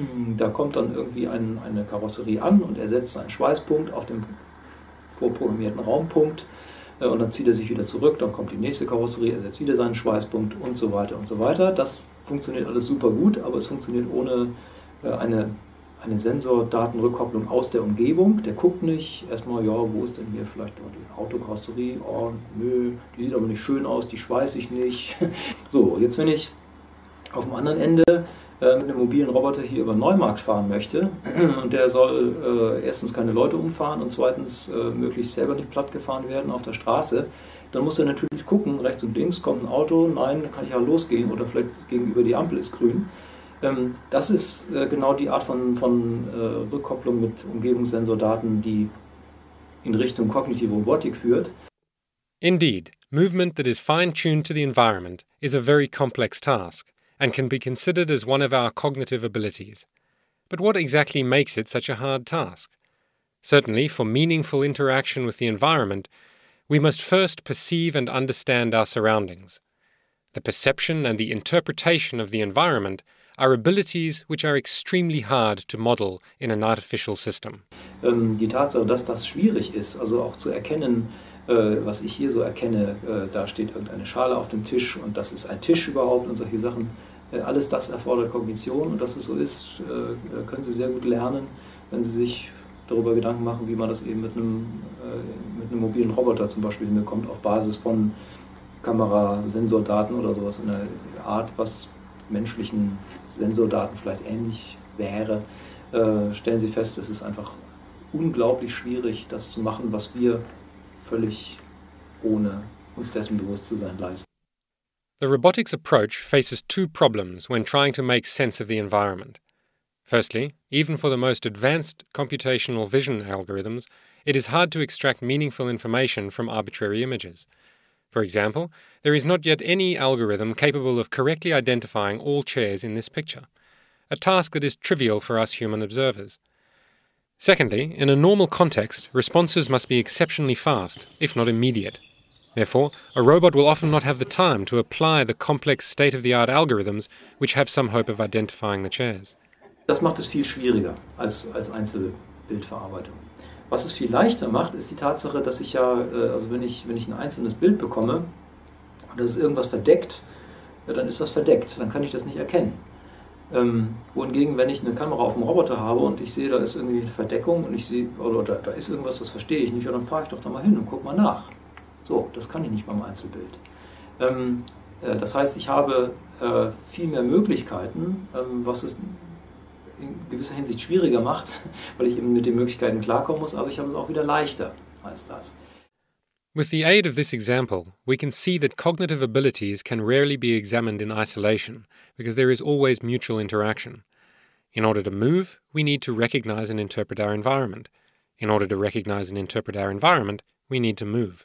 Da kommt dann irgendwie ein, eine Karosserie an und er setzt seinen Schweißpunkt auf dem vorprogrammierten Raumpunkt äh, und dann zieht er sich wieder zurück, dann kommt die nächste Karosserie, er setzt wieder seinen Schweißpunkt und so weiter und so weiter. Das funktioniert alles super gut, aber es funktioniert ohne äh, eine, eine Sensordatenrückkopplung aus der Umgebung. Der guckt nicht erstmal, ja, wo ist denn hier vielleicht die Autokarosserie? Oh, nö, die sieht aber nicht schön aus, die schweiße ich nicht. So, jetzt wenn ich auf dem anderen Ende äh, mit einem mobilen Roboter hier über den Neumarkt fahren möchte und der soll äh, erstens keine Leute umfahren und zweitens äh, möglichst selber nicht platt gefahren werden auf der Straße, dann muss er natürlich gucken, rechts und links kommt ein Auto, nein, dann kann ich ja losgehen oder vielleicht gegenüber die Ampel ist grün. Ähm, das ist äh, genau die Art von, von äh, Rückkopplung mit Umgebungssensordaten, die in Richtung kognitive Robotik führt. Indeed, movement that is fine-tuned to the environment is a very complex task and can be considered as one of our cognitive abilities. But what exactly makes it such a hard task? Certainly, for meaningful interaction with the environment, we must first perceive and understand our surroundings. The perception and the interpretation of the environment are abilities which are extremely hard to model in an artificial system. Ähm, die Tatsache, dass das schwierig ist, also auch zu erkennen, äh, was ich hier so erkenne, äh, da steht irgendeine Schale auf dem Tisch und das ist ein Tisch überhaupt und solche Sachen, äh, alles das erfordert Kognition und dass es so ist, äh, können Sie sehr gut lernen, wenn Sie sich darüber Gedanken machen, wie man das eben mit einem, äh, mit einem mobilen Roboter zum Beispiel hinbekommt, auf Basis von Kamera, Sensordaten oder sowas in der Art, was menschlichen Sensordaten vielleicht ähnlich wäre, äh, stellen Sie fest, es ist einfach unglaublich schwierig, das zu machen, was wir völlig ohne uns dessen bewusst zu sein leisten. The robotics approach faces two problems when trying to make sense of the environment. Firstly, even for the most advanced computational vision algorithms, it is hard to extract meaningful information from arbitrary images. For example, there is not yet any algorithm capable of correctly identifying all chairs in this picture, a task that is trivial for us human observers. Secondly, in a normal context, responses must be exceptionally fast, if not immediate. Therefore, a robot will often not have the time to apply the complex state-of-the-art algorithms which have some hope of identifying the chairs. Das macht es viel schwieriger als, als Einzelbildverarbeitung. Was es viel leichter macht, ist die Tatsache, dass ich ja, also wenn ich, wenn ich ein einzelnes Bild bekomme und das ist irgendwas verdeckt, ja, dann ist das verdeckt, dann kann ich das nicht erkennen. Ähm, wohingegen, wenn ich eine Kamera auf dem Roboter habe und ich sehe, da ist irgendwie eine Verdeckung und ich sehe, oder da, da ist irgendwas, das verstehe ich nicht, ja, dann fahre ich doch da mal hin und gucke mal nach. So, das kann ich nicht beim Einzelbild. Ähm, äh, das heißt, ich habe äh, viel mehr Möglichkeiten, ähm, was es in gewisser Hinsicht schwieriger macht, weil ich eben mit den Möglichkeiten klarkommen muss, aber ich habe es auch wieder leichter als das. With the aid of this example, we can see that cognitive abilities can rarely be examined in isolation, because there is always mutual interaction. In order to move, we need to recognize and interpret our environment. In order to recognize and interpret our environment, we need to move.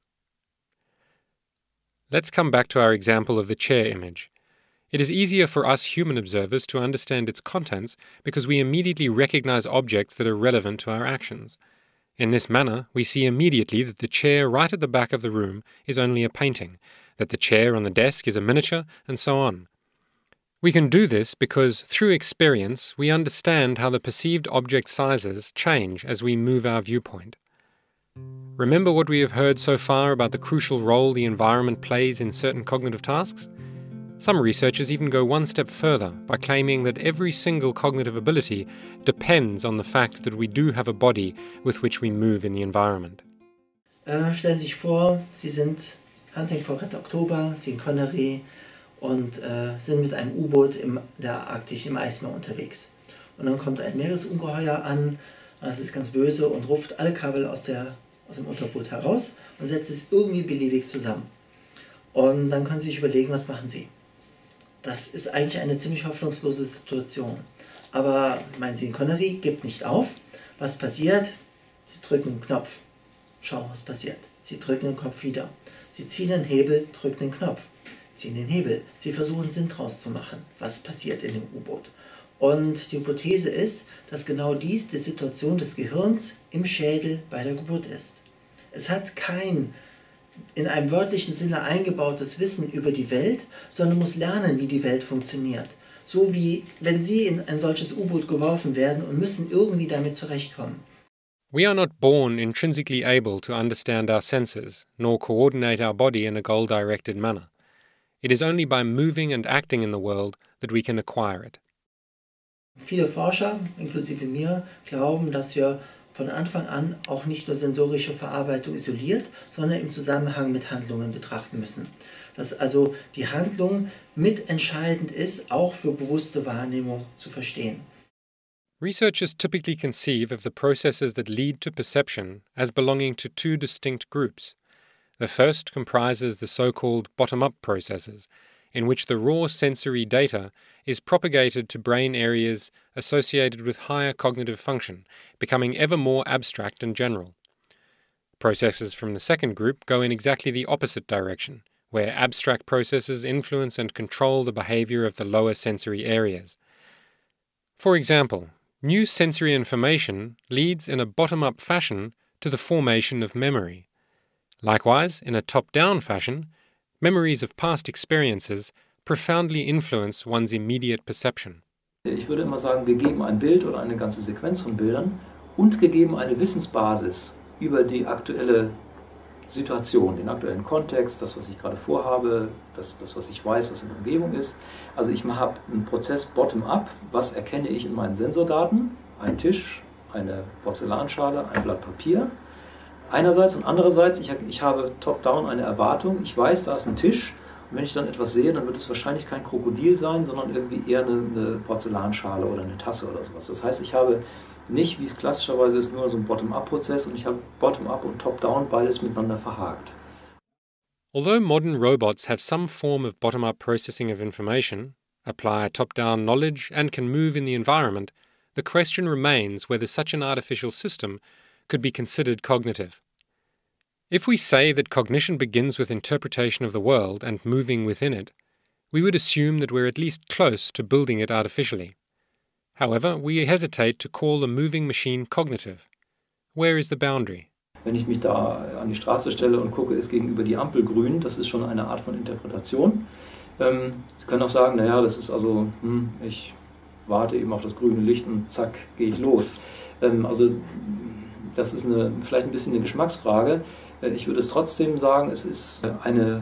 Let's come back to our example of the chair image. It is easier for us human observers to understand its contents because we immediately recognize objects that are relevant to our actions. In this manner, we see immediately that the chair right at the back of the room is only a painting, that the chair on the desk is a miniature, and so on. We can do this because, through experience, we understand how the perceived object sizes change as we move our viewpoint. Remember what we have heard so far about the crucial role the environment plays in certain cognitive tasks? Some researchers even go one step further by claiming that every single cognitive ability depends on the fact that we do have a body with which we move in the environment. Äh, stellen Sie sich vor, Sie sind Hunting for Red October, Sean Connery und äh, sind mit einem U-Boot in der Arktis im Eismeer unterwegs. Und dann kommt ein Meeresungeheuer an, das ist ganz böse und rupft alle Kabel aus, der, aus dem Unterboot heraus und setzt es irgendwie beliebig zusammen. Und dann können Sie sich überlegen, was machen Sie? Das ist eigentlich eine ziemlich hoffnungslose Situation. Aber mein Sean Connery gibt nicht auf. Was passiert? Sie drücken einen Knopf. Schau, was passiert. Sie drücken den Kopf wieder. Sie ziehen den Hebel, drücken den Knopf. Ziehen den Hebel. Sie versuchen Sinn draus zu machen. Was passiert in dem U-Boot? Und die Hypothese ist, dass genau dies die Situation des Gehirns im Schädel bei der Geburt ist. Es hat kein in einem wörtlichen Sinne eingebautes Wissen über die Welt, sondern muss lernen, wie die Welt funktioniert. So wie wenn Sie in ein solches U-Boot geworfen werden und müssen irgendwie damit zurechtkommen. We are not born intrinsically able to understand our senses, nor coordinate our body in a goal-directed manner. It is only by moving and acting in the world that we can acquire it. Viele Forscher, inklusive mir, glauben, dass wir von Anfang an auch nicht nur sensorische Verarbeitung isoliert, sondern im Zusammenhang mit Handlungen betrachten müssen. Dass also die Handlung mitentscheidend ist, auch für bewusste Wahrnehmung zu verstehen. Researchers typically conceive of the processes that lead to perception as belonging to two distinct groups. The first comprises the so-called bottom-up processes, in which the raw sensory data is propagated to brain areas associated with higher cognitive function, becoming ever more abstract and general. Processes from the second group go in exactly the opposite direction, where abstract processes influence and control the behavior of the lower sensory areas. For example, new sensory information leads in a bottom-up fashion to the formation of memory. Likewise, in a top-down fashion, memories of past experiences profoundly influence one's immediate perception. Ich würde immer sagen, gegeben ein Bild oder eine ganze Sequenz von Bildern und gegeben eine Wissensbasis über die aktuelle Situation, den aktuellen Kontext, das, was ich gerade vorhabe, das, das, was ich weiß, was in der Umgebung ist. Also ich habe einen Prozess bottom-up, was erkenne ich in meinen Sensordaten? Ein Tisch, eine Porzellanschale, ein Blatt Papier. Einerseits und andererseits, ich, ich habe top-down eine Erwartung, ich weiß, da ist ein Tisch und wenn ich dann etwas sehe, dann wird es wahrscheinlich kein Krokodil sein, sondern irgendwie eher eine, eine Porzellanschale oder eine Tasse oder sowas. Das heißt, ich habe nicht, wie es klassischerweise ist, nur so ein Bottom-up-Prozess und ich habe Bottom-up und Top-down beides miteinander verhakt. Although modern robots have some form of bottom-up processing of information, apply top-down knowledge and can move in the environment, the question remains whether such an artificial system could be considered cognitive. If we say that cognition begins with interpretation of the world and moving within it, we would assume that we're at least close to building it artificially. However, we hesitate to call the moving machine cognitive. Where is the boundary? Wenn ich mich da an die Straße stelle und gucke, ist gegenüber die Ampel grün, das ist schon eine Art von Interpretation. Ähm, Sie können auch sagen, naja, das ist also, hm, ich warte eben auf das grüne Licht und zack, gehe ich los. Ähm, also das ist eine, vielleicht ein bisschen eine Geschmacksfrage. Ich würde es trotzdem sagen, es ist eine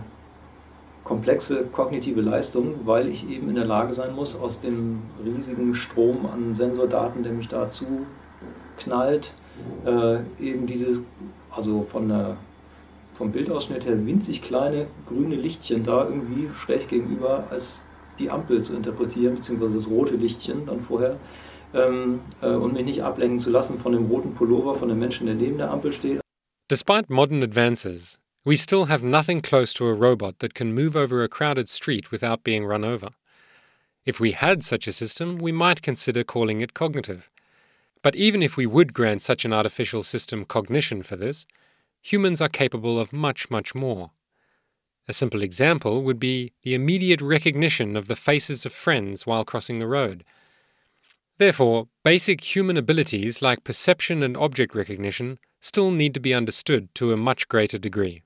komplexe kognitive Leistung, weil ich eben in der Lage sein muss, aus dem riesigen Strom an Sensordaten, der mich dazu knallt, äh, eben dieses, also von der, vom Bildausschnitt her winzig kleine grüne Lichtchen da irgendwie schräg gegenüber als die Ampel zu interpretieren, beziehungsweise das rote Lichtchen dann vorher, ähm, äh, und mich nicht ablenken zu lassen von dem roten Pullover von dem Menschen, der neben der Ampel steht. Despite modern advances, we still have nothing close to a robot that can move over a crowded street without being run over. If we had such a system, we might consider calling it cognitive. But even if we would grant such an artificial system cognition for this, humans are capable of much, much more. A simple example would be the immediate recognition of the faces of friends while crossing the road. Therefore, basic human abilities like perception and object recognition still need to be understood to a much greater degree.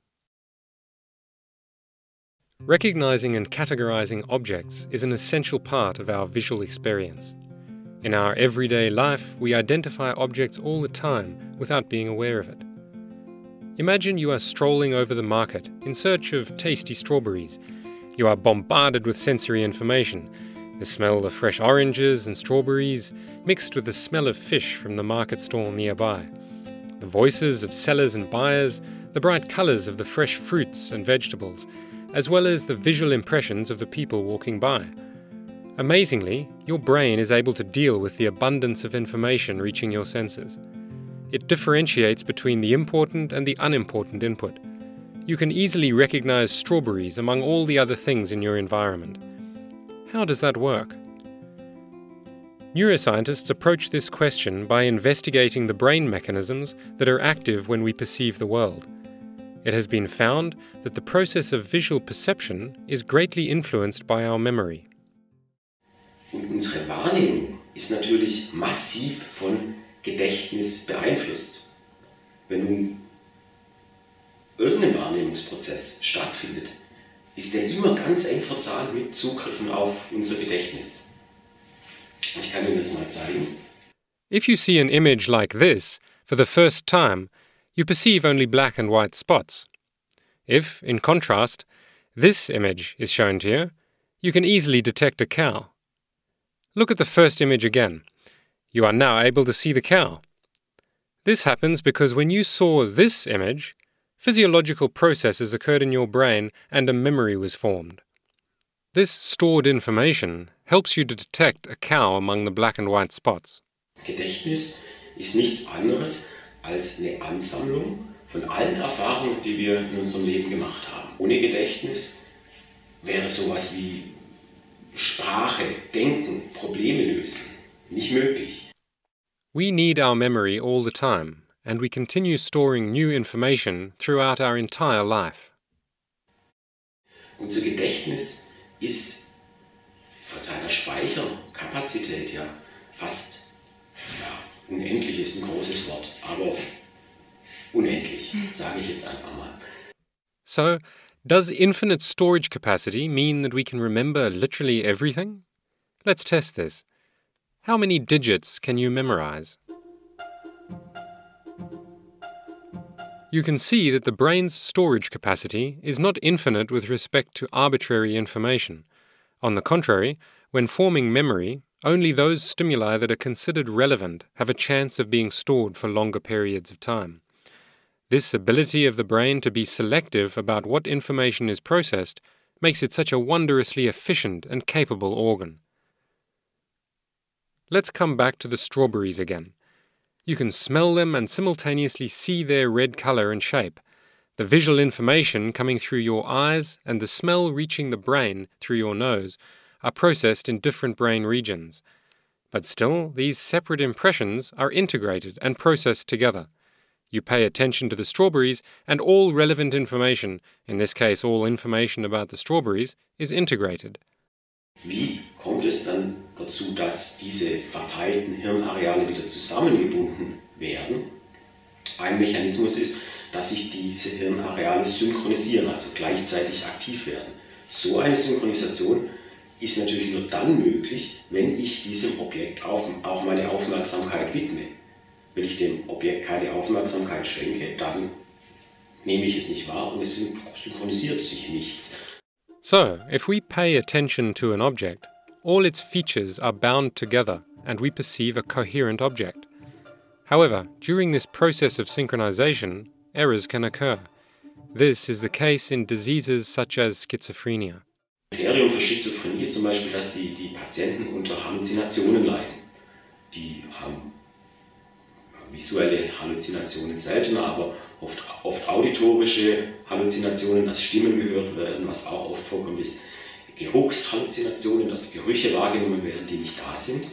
Recognizing and categorizing objects is an essential part of our visual experience. In our everyday life, we identify objects all the time without being aware of it. Imagine you are strolling over the market in search of tasty strawberries. You are bombarded with sensory information, the smell of fresh oranges and strawberries mixed with the smell of fish from the market stall nearby, the voices of sellers and buyers, the bright colors of the fresh fruits and vegetables, as well as the visual impressions of the people walking by. Amazingly, your brain is able to deal with the abundance of information reaching your senses. It differentiates between the important and the unimportant input. You can easily recognize strawberries among all the other things in your environment. How does that work? Neuroscientists approach this question by investigating the brain mechanisms that are active when we perceive the world. It has been found that the process of visual perception is greatly influenced by our memory. Und unsere Wahrnehmung ist natürlich massiv von Gedächtnis beeinflusst. Wenn nun irgendein Wahrnehmungsprozess stattfindet, ist der immer ganz eng verzahnt mit Zugriffen auf unser Gedächtnis. Ich kann Ihnen das mal zeigen. If you see an image like this for the first time, you perceive only black and white spots. If, in contrast, this image is shown to you, you can easily detect a cow. Look at the first image again. You are now able to see the cow. This happens because when you saw this image, physiological processes occurred in your brain and a memory was formed. This stored information helps you to detect a cow among the black and white spots. Gedächtnis ist nichts anderes als eine Ansammlung von allen Erfahrungen, die wir in unserem Leben gemacht haben. Ohne Gedächtnis wäre sowas wie Sprache, Denken, Probleme lösen nicht möglich. We need our memory all the time, and we continue storing new information throughout our entire life. Unser Gedächtnis ist von seiner Speicherkapazität ja fast ja, unendlich ist ein großes Wort, aber unendlich, sage ich jetzt einfach mal. So, does infinite storage capacity mean that we can remember literally everything? Let's test this. How many digits can you memorize? You can see that the brain's storage capacity is not infinite with respect to arbitrary information. On the contrary, when forming memory, only those stimuli that are considered relevant have a chance of being stored for longer periods of time. This ability of the brain to be selective about what information is processed makes it such a wondrously efficient and capable organ. Let's come back to the strawberries again. You can smell them and simultaneously see their red color and shape, the visual information coming through your eyes and the smell reaching the brain through your nose are processed in different brain regions. But still, these separate impressions are integrated and processed together. You pay attention to the strawberries and all relevant information, in this case all information about the strawberries, is integrated. Wie kommt es dann dazu, dass diese verteilten Hirnareale wieder zusammengebunden werden? Ein Mechanismus ist, dass sich diese Hirnareale synchronisieren, also gleichzeitig aktiv werden. So eine Synchronisation ist natürlich nur dann möglich, wenn ich diesem Objekt auch meine Aufmerksamkeit widme. Wenn ich dem Objekt keine Aufmerksamkeit schenke, dann nehme ich es nicht wahr und es synchronisiert sich nichts. So, if we pay attention to an object, all its features are bound together and we perceive a coherent object. However, during this process of synchronization, errors can occur. This is the case in diseases such as schizophrenia. Kriterium für Schizophrenie ist zum Beispiel, dass die, die Patienten unter Halluzinationen leiden. Die haben visuelle Halluzinationen seltener, aber oft, oft auditorische Halluzinationen, dass Stimmen gehört werden, was auch oft vorkommt, ist Geruchshalluzinationen, dass Gerüche wahrgenommen werden, die nicht da sind.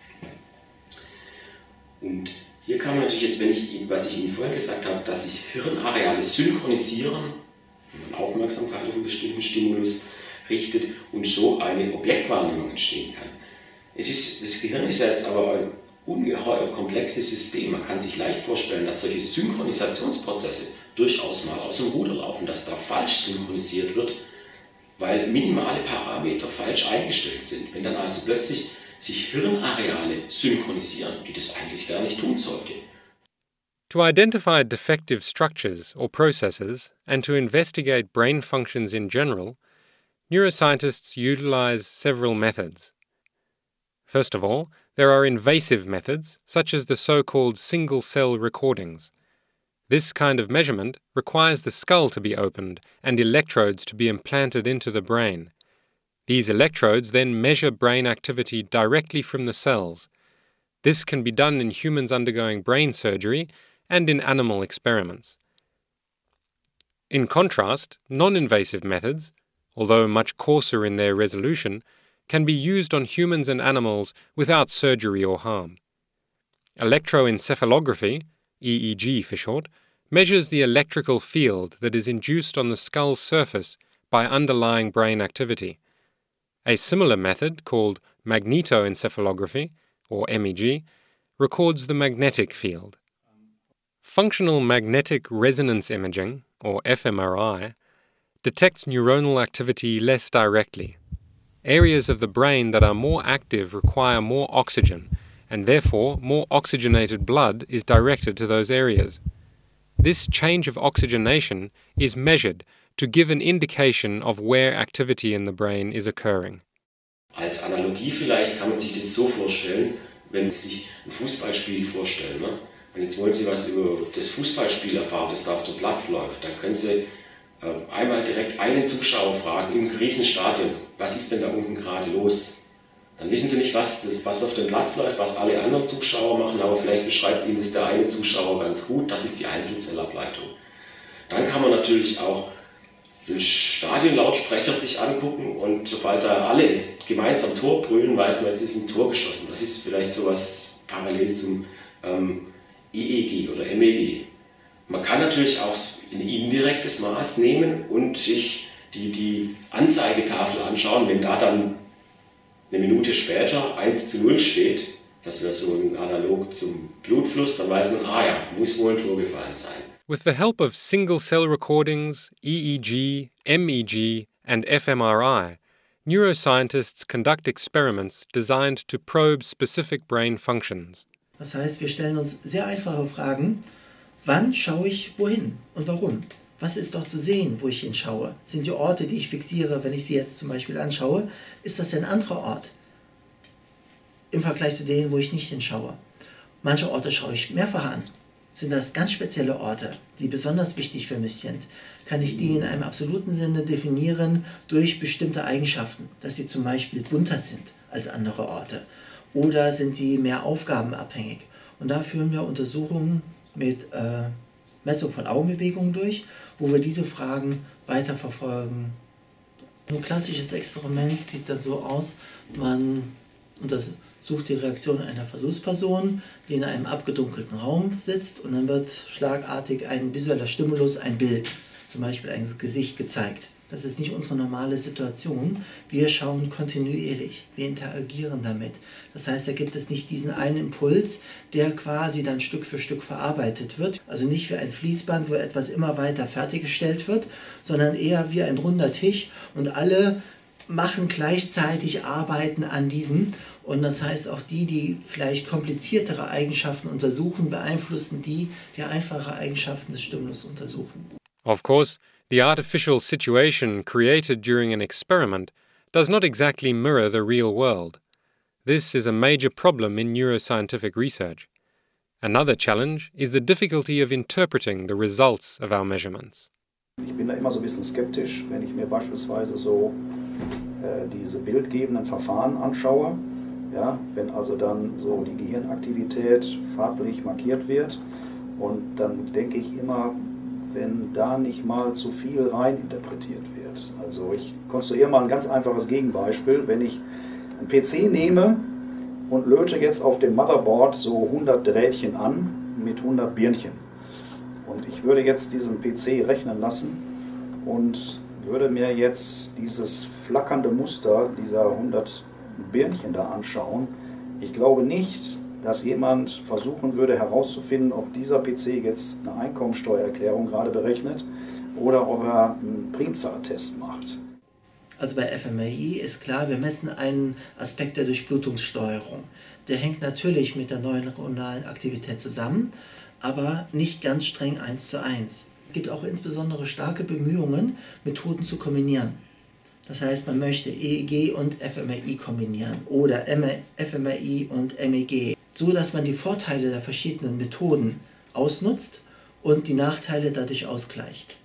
Und hier kann man natürlich jetzt, wenn ich, was ich Ihnen vorhin gesagt habe, dass sich Hirnareale synchronisieren, wenn man Aufmerksamkeit auf einen bestimmten Stimulus richtet und so eine Objektwahrnehmung entstehen kann. Es ist, das Gehirn ist ja jetzt aber ein ungeheuer komplexes System. Man kann sich leicht vorstellen, dass solche Synchronisationsprozesse durchaus mal aus dem Ruder laufen, dass da falsch synchronisiert wird, weil minimale Parameter falsch eingestellt sind. Wenn dann also plötzlich sich Hirnareale synchronisieren, die das eigentlich gar nicht tun sollte. To identify defective structures or processes and to investigate brain functions in general, neuroscientists utilize several methods. First of all, there are invasive methods, such as the so-called single-cell recordings. This kind of measurement requires the skull to be opened and electrodes to be implanted into the brain. These electrodes then measure brain activity directly from the cells. This can be done in humans undergoing brain surgery and in animal experiments. In contrast, non-invasive methods, although much coarser in their resolution, can be used on humans and animals without surgery or harm. Electroencephalography, E E G for short, measures the electrical field that is induced on the skull's surface by underlying brain activity. A similar method, called magnetoencephalography, or M E G, records the magnetic field. Functional magnetic resonance imaging, or F M R I, detects neuronal activity less directly. Areas of the brain that are more active require more oxygen, and therefore more oxygenated blood is directed to those areas. This change of oxygenation is measured to give an indication of where activity in the brain is occurring. Als Analogie vielleicht kann man sich das so vorstellen, wenn Sie sich ein Fußballspiel vorstellen, ne? Und jetzt wollen Sie was über das Fußballspiel erfahren, das da auf dem Platz läuft, dann können Sie äh, einmal direkt einen Zuschauer fragen im Riesenstadion, was ist denn da unten gerade los? Dann wissen Sie nicht, was, was auf dem Platz läuft, was alle anderen Zuschauer machen, aber vielleicht beschreibt Ihnen das der eine Zuschauer ganz gut, das ist die Einzelzellableitung. Dann kann man natürlich auch den Stadionlautsprecher sich angucken und sobald da alle gemeinsam Tor brüllen, weiß man, jetzt ist ein Tor geschossen. Das ist vielleicht sowas parallel zum ähm, E E G oder M E G. Man kann natürlich auch ein indirektes Maß nehmen und sich die, die Anzeigetafel anschauen. Wenn da dann eine Minute später eins zu null steht, das wäre so ein Analog zum Blutfluss, dann weiß man, ah ja, muss wohl ein Tor gefallen sein. With the help of single-cell recordings, E E G, M E G, and F M R I, neuroscientists conduct experiments designed to probe specific brain functions. Das heißt, wir stellen uns sehr einfache Fragen. Wann schaue ich wohin und warum? Was ist dort zu sehen, wo ich hinschaue? Sind die Orte, die ich fixiere, wenn ich sie jetzt zum Beispiel anschaue, ist das ein anderer Ort im Vergleich zu denen, wo ich nicht hinschaue? Manche Orte schaue ich mehrfach an. Sind das ganz spezielle Orte, die besonders wichtig für mich sind? Kann ich die in einem absoluten Sinne definieren durch bestimmte Eigenschaften, dass sie zum Beispiel bunter sind als andere Orte? Oder sind die mehr aufgabenabhängig? Und da führen wir Untersuchungen mit äh, Messung von Augenbewegungen durch, wo wir diese Fragen weiterverfolgen. Ein klassisches Experiment sieht dann so aus, man untersucht die Reaktion einer Versuchsperson, die in einem abgedunkelten Raum sitzt und dann wird schlagartig ein visueller Stimulus, ein Bild, zum Beispiel ein Gesicht gezeigt. Das ist nicht unsere normale Situation. Wir schauen kontinuierlich, wir interagieren damit. Das heißt, da gibt es nicht diesen einen Impuls, der quasi dann Stück für Stück verarbeitet wird. Also nicht wie ein Fließband, wo etwas immer weiter fertiggestellt wird, sondern eher wie ein runder Tisch und alle machen gleichzeitig Arbeiten an diesem. Und das heißt, auch die, die vielleicht kompliziertere Eigenschaften untersuchen, beeinflussen die, die einfache Eigenschaften des Stimulus untersuchen. Of course, the artificial situation created during an experiment does not exactly mirror the real world. This is a major problem in neuroscientific research. Another challenge is the difficulty of interpreting the results of our measurements. Ich bin da immer so ein bisschen skeptisch, wenn ich mir beispielsweise so äh, diese bildgebenden Verfahren anschaue. Ja, wenn also dann so die Gehirnaktivität farblich markiert wird und dann denke ich immer, wenn da nicht mal zu viel rein interpretiert wird. Also ich konstruiere mal ein ganz einfaches Gegenbeispiel. Wenn ich einen P C nehme und löte jetzt auf dem Motherboard so hundert Drähtchen an mit hundert Birnchen. Und ich würde jetzt diesen P C rechnen lassen und würde mir jetzt dieses flackernde Muster dieser hundert Birnchen da anschauen. Ich glaube nicht, dass jemand versuchen würde herauszufinden, ob dieser P C jetzt eine Einkommensteuererklärung gerade berechnet oder ob er einen Primzahltest macht. Also bei F M R I ist klar, wir messen einen Aspekt der Durchblutungssteuerung. Der hängt natürlich mit der neuronalen Aktivität zusammen, aber nicht ganz streng eins zu eins. Es gibt auch insbesondere starke Bemühungen, Methoden zu kombinieren. Das heißt, man möchte E E G und F M R I kombinieren oder F M R I und M E G, so dass man die Vorteile der verschiedenen Methoden ausnutzt und die Nachteile dadurch ausgleicht.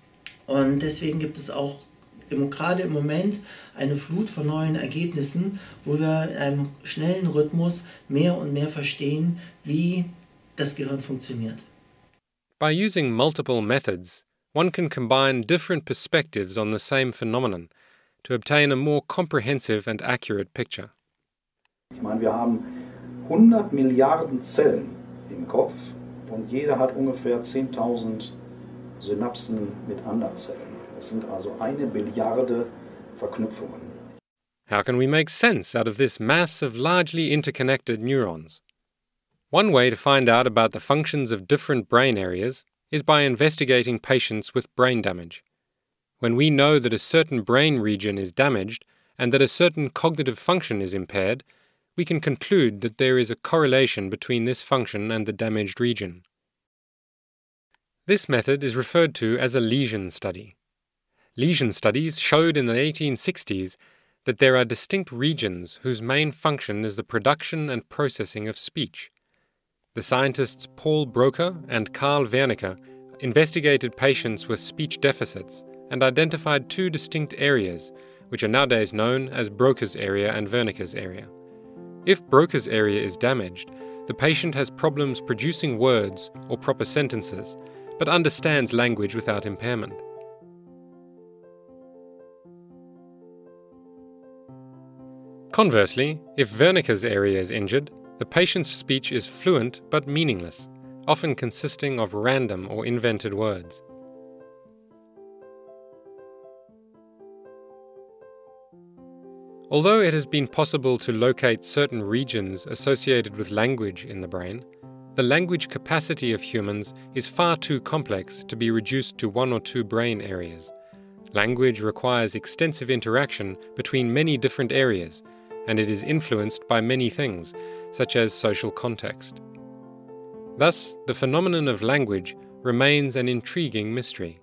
Und deswegen gibt es auch im, gerade im Moment eine Flut von neuen Ergebnissen, wo wir in einem schnellen Rhythmus mehr und mehr verstehen, wie das Gehirn funktioniert. By using multiple methods, one can combine different perspectives on the same phenomenon to obtain a more comprehensive and accurate picture. Ich meine, wir haben hundert Milliarden Zellen im Kopf und jeder hat ungefähr zehntausend Synapsen mit anderen Zellen. Das sind also eine Billiarde Verknüpfungen. How can we make sense out of this mass of largely interconnected neurons? One way to find out about the functions of different brain areas is by investigating patients with brain damage. When we know that a certain brain region is damaged and that a certain cognitive function is impaired, we can conclude that there is a correlation between this function and the damaged region. This method is referred to as a lesion study. Lesion studies showed in the eighteen sixties that there are distinct regions whose main function is the production and processing of speech. The scientists Paul Broca and Karl Wernicke investigated patients with speech deficits and identified two distinct areas, which are nowadays known as Broca's area and Wernicke's area. If Broca's area is damaged, the patient has problems producing words or proper sentences, but understands language without impairment. Conversely, if Wernicke's area is injured, the patient's speech is fluent but meaningless, often consisting of random or invented words. Although it has been possible to locate certain regions associated with language in the brain, the language capacity of humans is far too complex to be reduced to one or two brain areas. Language requires extensive interaction between many different areas, and it is influenced by many things, such as social context. Thus, the phenomenon of language remains an intriguing mystery.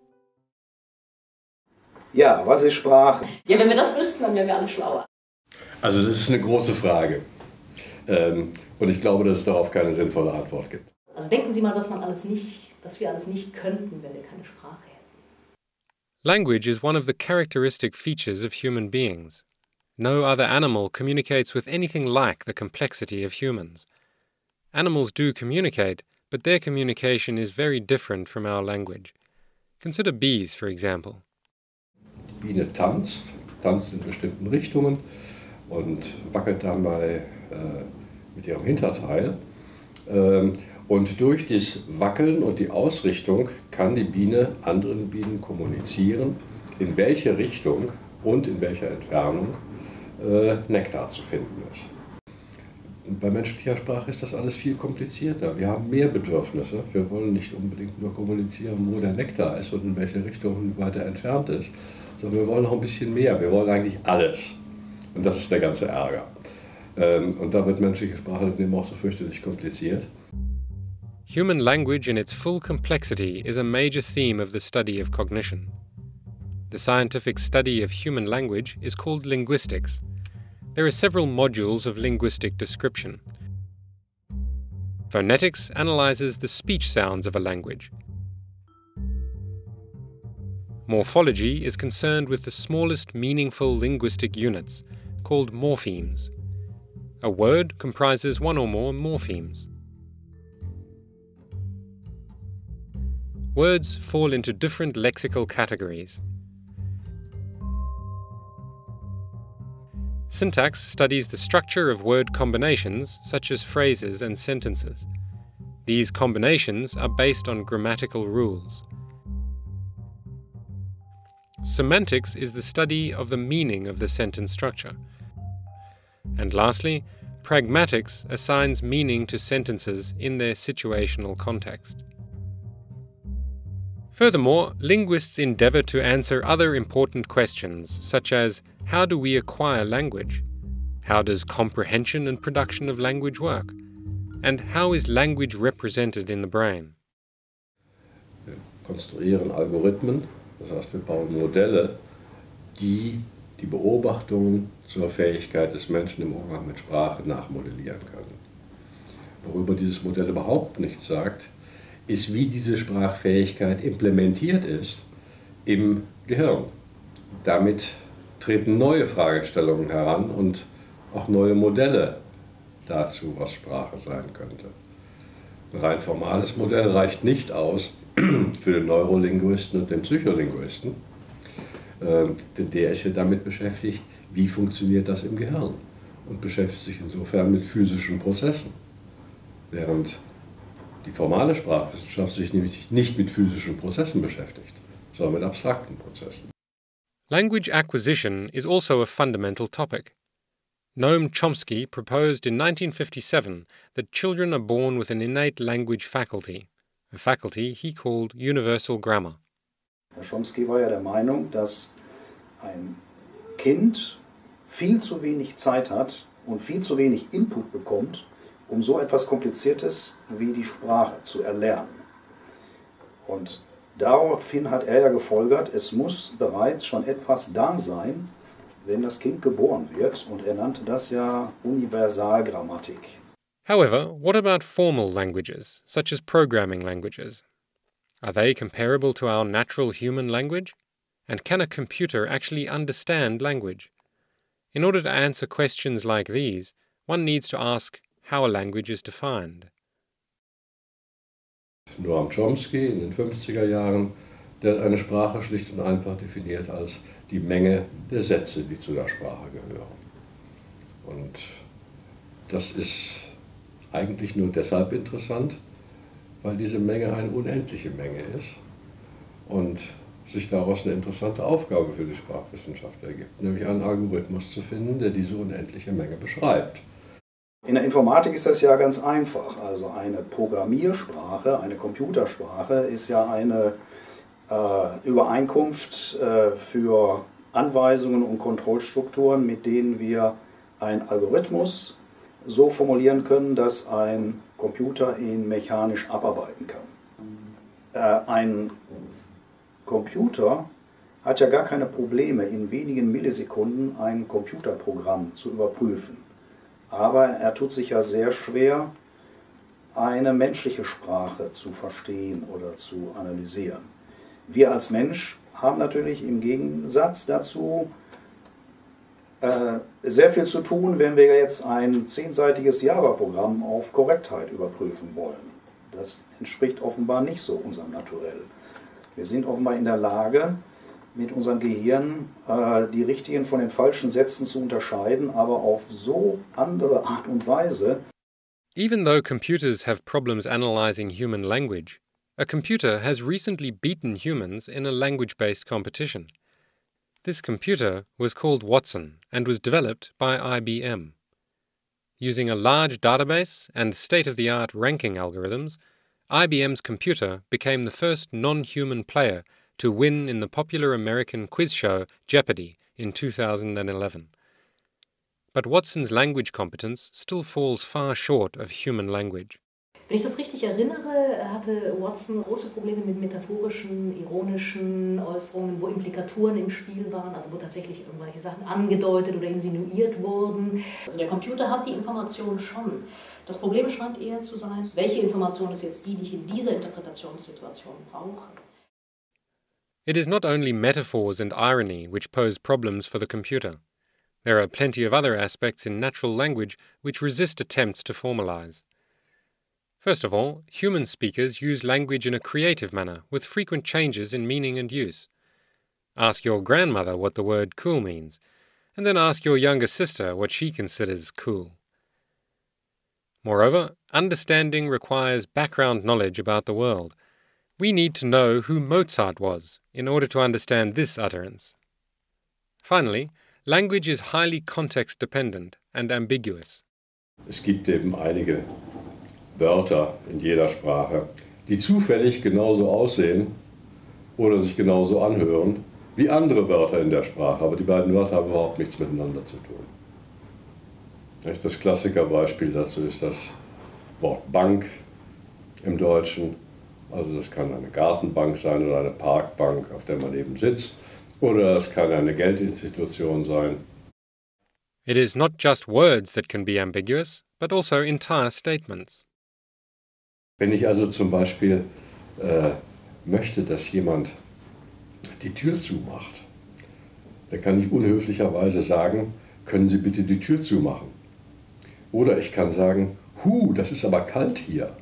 Ja, was ist Sprache? Ja, wenn wir das wüssten, dann wären wir alle schlauer. Also das ist eine große Frage. Ähm, und ich glaube, dass es darauf keine sinnvolle Antwort gibt. Also denken Sie mal, was man alles nicht, was wir alles nicht könnten, wenn wir keine Sprache hätten. Language is one of the characteristic features of human beings. No other animal communicates with anything like the complexity of humans. Animals do communicate, but their communication is very different from our language. Consider bees, for example. Die Biene tanzt, tanzt in bestimmten Richtungen und wackelt dabei äh, mit ihrem Hinterteil. Ähm, und durch das Wackeln und die Ausrichtung kann die Biene anderen Bienen kommunizieren, in welche Richtung und in welcher Entfernung äh, Nektar zu finden ist. Und bei menschlicher Sprache ist das alles viel komplizierter. Wir haben mehr Bedürfnisse. Wir wollen nicht unbedingt nur kommunizieren, wo der Nektar ist und in welche Richtung weiter entfernt ist, sondern wir wollen noch ein bisschen mehr. Wir wollen eigentlich alles. Und das ist der ganze Ärger. Ähm, und da wird menschliche Sprache eben auch so fürchterlich kompliziert. Human language in its full complexity is a major theme of the study of cognition. The scientific study of human language is called linguistics. There are several modules of linguistic description. Phonetics analyzes the speech sounds of a language. Morphology is concerned with the smallest meaningful linguistic units, called morphemes. A word comprises one or more morphemes. Words fall into different lexical categories. Syntax studies the structure of word combinations, such as phrases and sentences. These combinations are based on grammatical rules. Semantics is the study of the meaning of the sentence structure. And lastly, pragmatics assigns meaning to sentences in their situational context. Furthermore, linguists endeavor to answer other important questions, such as how do we acquire language? How does comprehension and production of language work? And how is language represented in the brain? Wir konstruieren Algorithmen, das heißt, wir bauen Modelle, die die Beobachtungen zur Fähigkeit des Menschen im Umgang mit Sprache nachmodellieren können. Worüber dieses Modell überhaupt nichts sagt, ist, wie diese Sprachfähigkeit implementiert ist im Gehirn. Damit treten neue Fragestellungen heran und auch neue Modelle dazu, was Sprache sein könnte. Ein rein formales Modell reicht nicht aus für den Neurolinguisten und den Psycholinguisten, äh, denn der ist ja damit beschäftigt, wie funktioniert das im Gehirn und beschäftigt sich insofern mit physischen Prozessen, während die formale Sprachwissenschaft sich nämlich nicht mit physischen Prozessen beschäftigt, sondern mit abstrakten Prozessen. Language acquisition is also a fundamental topic. Noam Chomsky proposed in nineteen fifty-seven that children are born with an innate language faculty, a faculty he called universal grammar. Herr Chomsky war ja der Meinung, dass ein Kind viel zu wenig Zeit hat und viel zu wenig Input bekommt, um so etwas Kompliziertes wie die Sprache zu erlernen. Und daraufhin hat er ja gefolgert, es muss bereits schon etwas da sein, wenn das Kind geboren wird, und er nannte das ja Universalgrammatik. However, what about formal languages, such as programming languages? Are they comparable to our natural human language? And can a computer actually understand language? In order to answer questions like these, one needs to ask how a language is defined. Noam Chomsky in den fünfziger Jahren, der hat eine Sprache schlicht und einfach definiert als die Menge der Sätze, die zu der Sprache gehören. Und das ist eigentlich nur deshalb interessant, weil diese Menge eine unendliche Menge ist und sich daraus eine interessante Aufgabe für die Sprachwissenschaft ergibt, nämlich einen Algorithmus zu finden, der diese unendliche Menge beschreibt. In der Informatik ist das ja ganz einfach. Also eine Programmiersprache, eine Computersprache ist ja eine äh, Übereinkunft äh, für Anweisungen und Kontrollstrukturen, mit denen wir einen Algorithmus so formulieren können, dass ein Computer ihn mechanisch abarbeiten kann. Äh, ein Computer hat ja gar keine Probleme, in wenigen Millisekunden ein Computerprogramm zu überprüfen. Aber er tut sich ja sehr schwer, eine menschliche Sprache zu verstehen oder zu analysieren. Wir als Mensch haben natürlich im Gegensatz dazu äh, sehr viel zu tun, wenn wir jetzt ein zehnseitiges Java-Programm auf Korrektheit überprüfen wollen. Das entspricht offenbar nicht so unserem Naturell. Wir sind offenbar in der Lage, mit unserem Gehirn äh, die richtigen von den falschen Sätzen zu unterscheiden, aber auf so andere Art und Weise. Even though computers have problems analyzing human language, a computer has recently beaten humans in a language-based competition. This computer was called Watson and was developed by I B M. Using a large database and state-of-the-art ranking algorithms, I B M's computer became the first non-human player to win in the popular American quiz show Jeopardy in two thousand eleven. But Watson's language competence still falls far short of human language. Wenn ich das richtig erinnere, hatte Watson große Probleme mit metaphorischen, ironischen Äußerungen, wo Implikaturen im Spiel waren, also wo tatsächlich irgendwelche Sachen angedeutet oder insinuiert wurden. Also der Computer hat die Information schon. Das Problem scheint eher zu sein, welche Information ist jetzt die, die ich in dieser Interpretationssituation brauche. It is not only metaphors and irony which pose problems for the computer. There are plenty of other aspects in natural language which resist attempts to formalize. First of all, human speakers use language in a creative manner, with frequent changes in meaning and use. Ask your grandmother what the word cool means, and then ask your younger sister what she considers cool. Moreover, understanding requires background knowledge about the world. We need to know who Mozart was in order to understand this utterance. Finally, language is highly context-dependent and ambiguous. Es gibt eben einige Wörter in jeder Sprache, die zufällig genauso aussehen oder sich genauso anhören wie andere Wörter in der Sprache, aber die beiden Wörter haben überhaupt nichts miteinander zu tun. Das Klassikerbeispiel dazu ist das Wort Bank im Deutschen. Also das kann eine Gartenbank sein oder eine Parkbank, auf der man eben sitzt, oder es kann eine Geldinstitution sein. It is not just words that can be ambiguous, but also entire statements. Wenn ich also zum Beispiel äh, möchte, dass jemand die Tür zumacht, dann kann ich unhöflicherweise sagen, können Sie bitte die Tür zumachen? Oder ich kann sagen, hu, das ist aber kalt hier.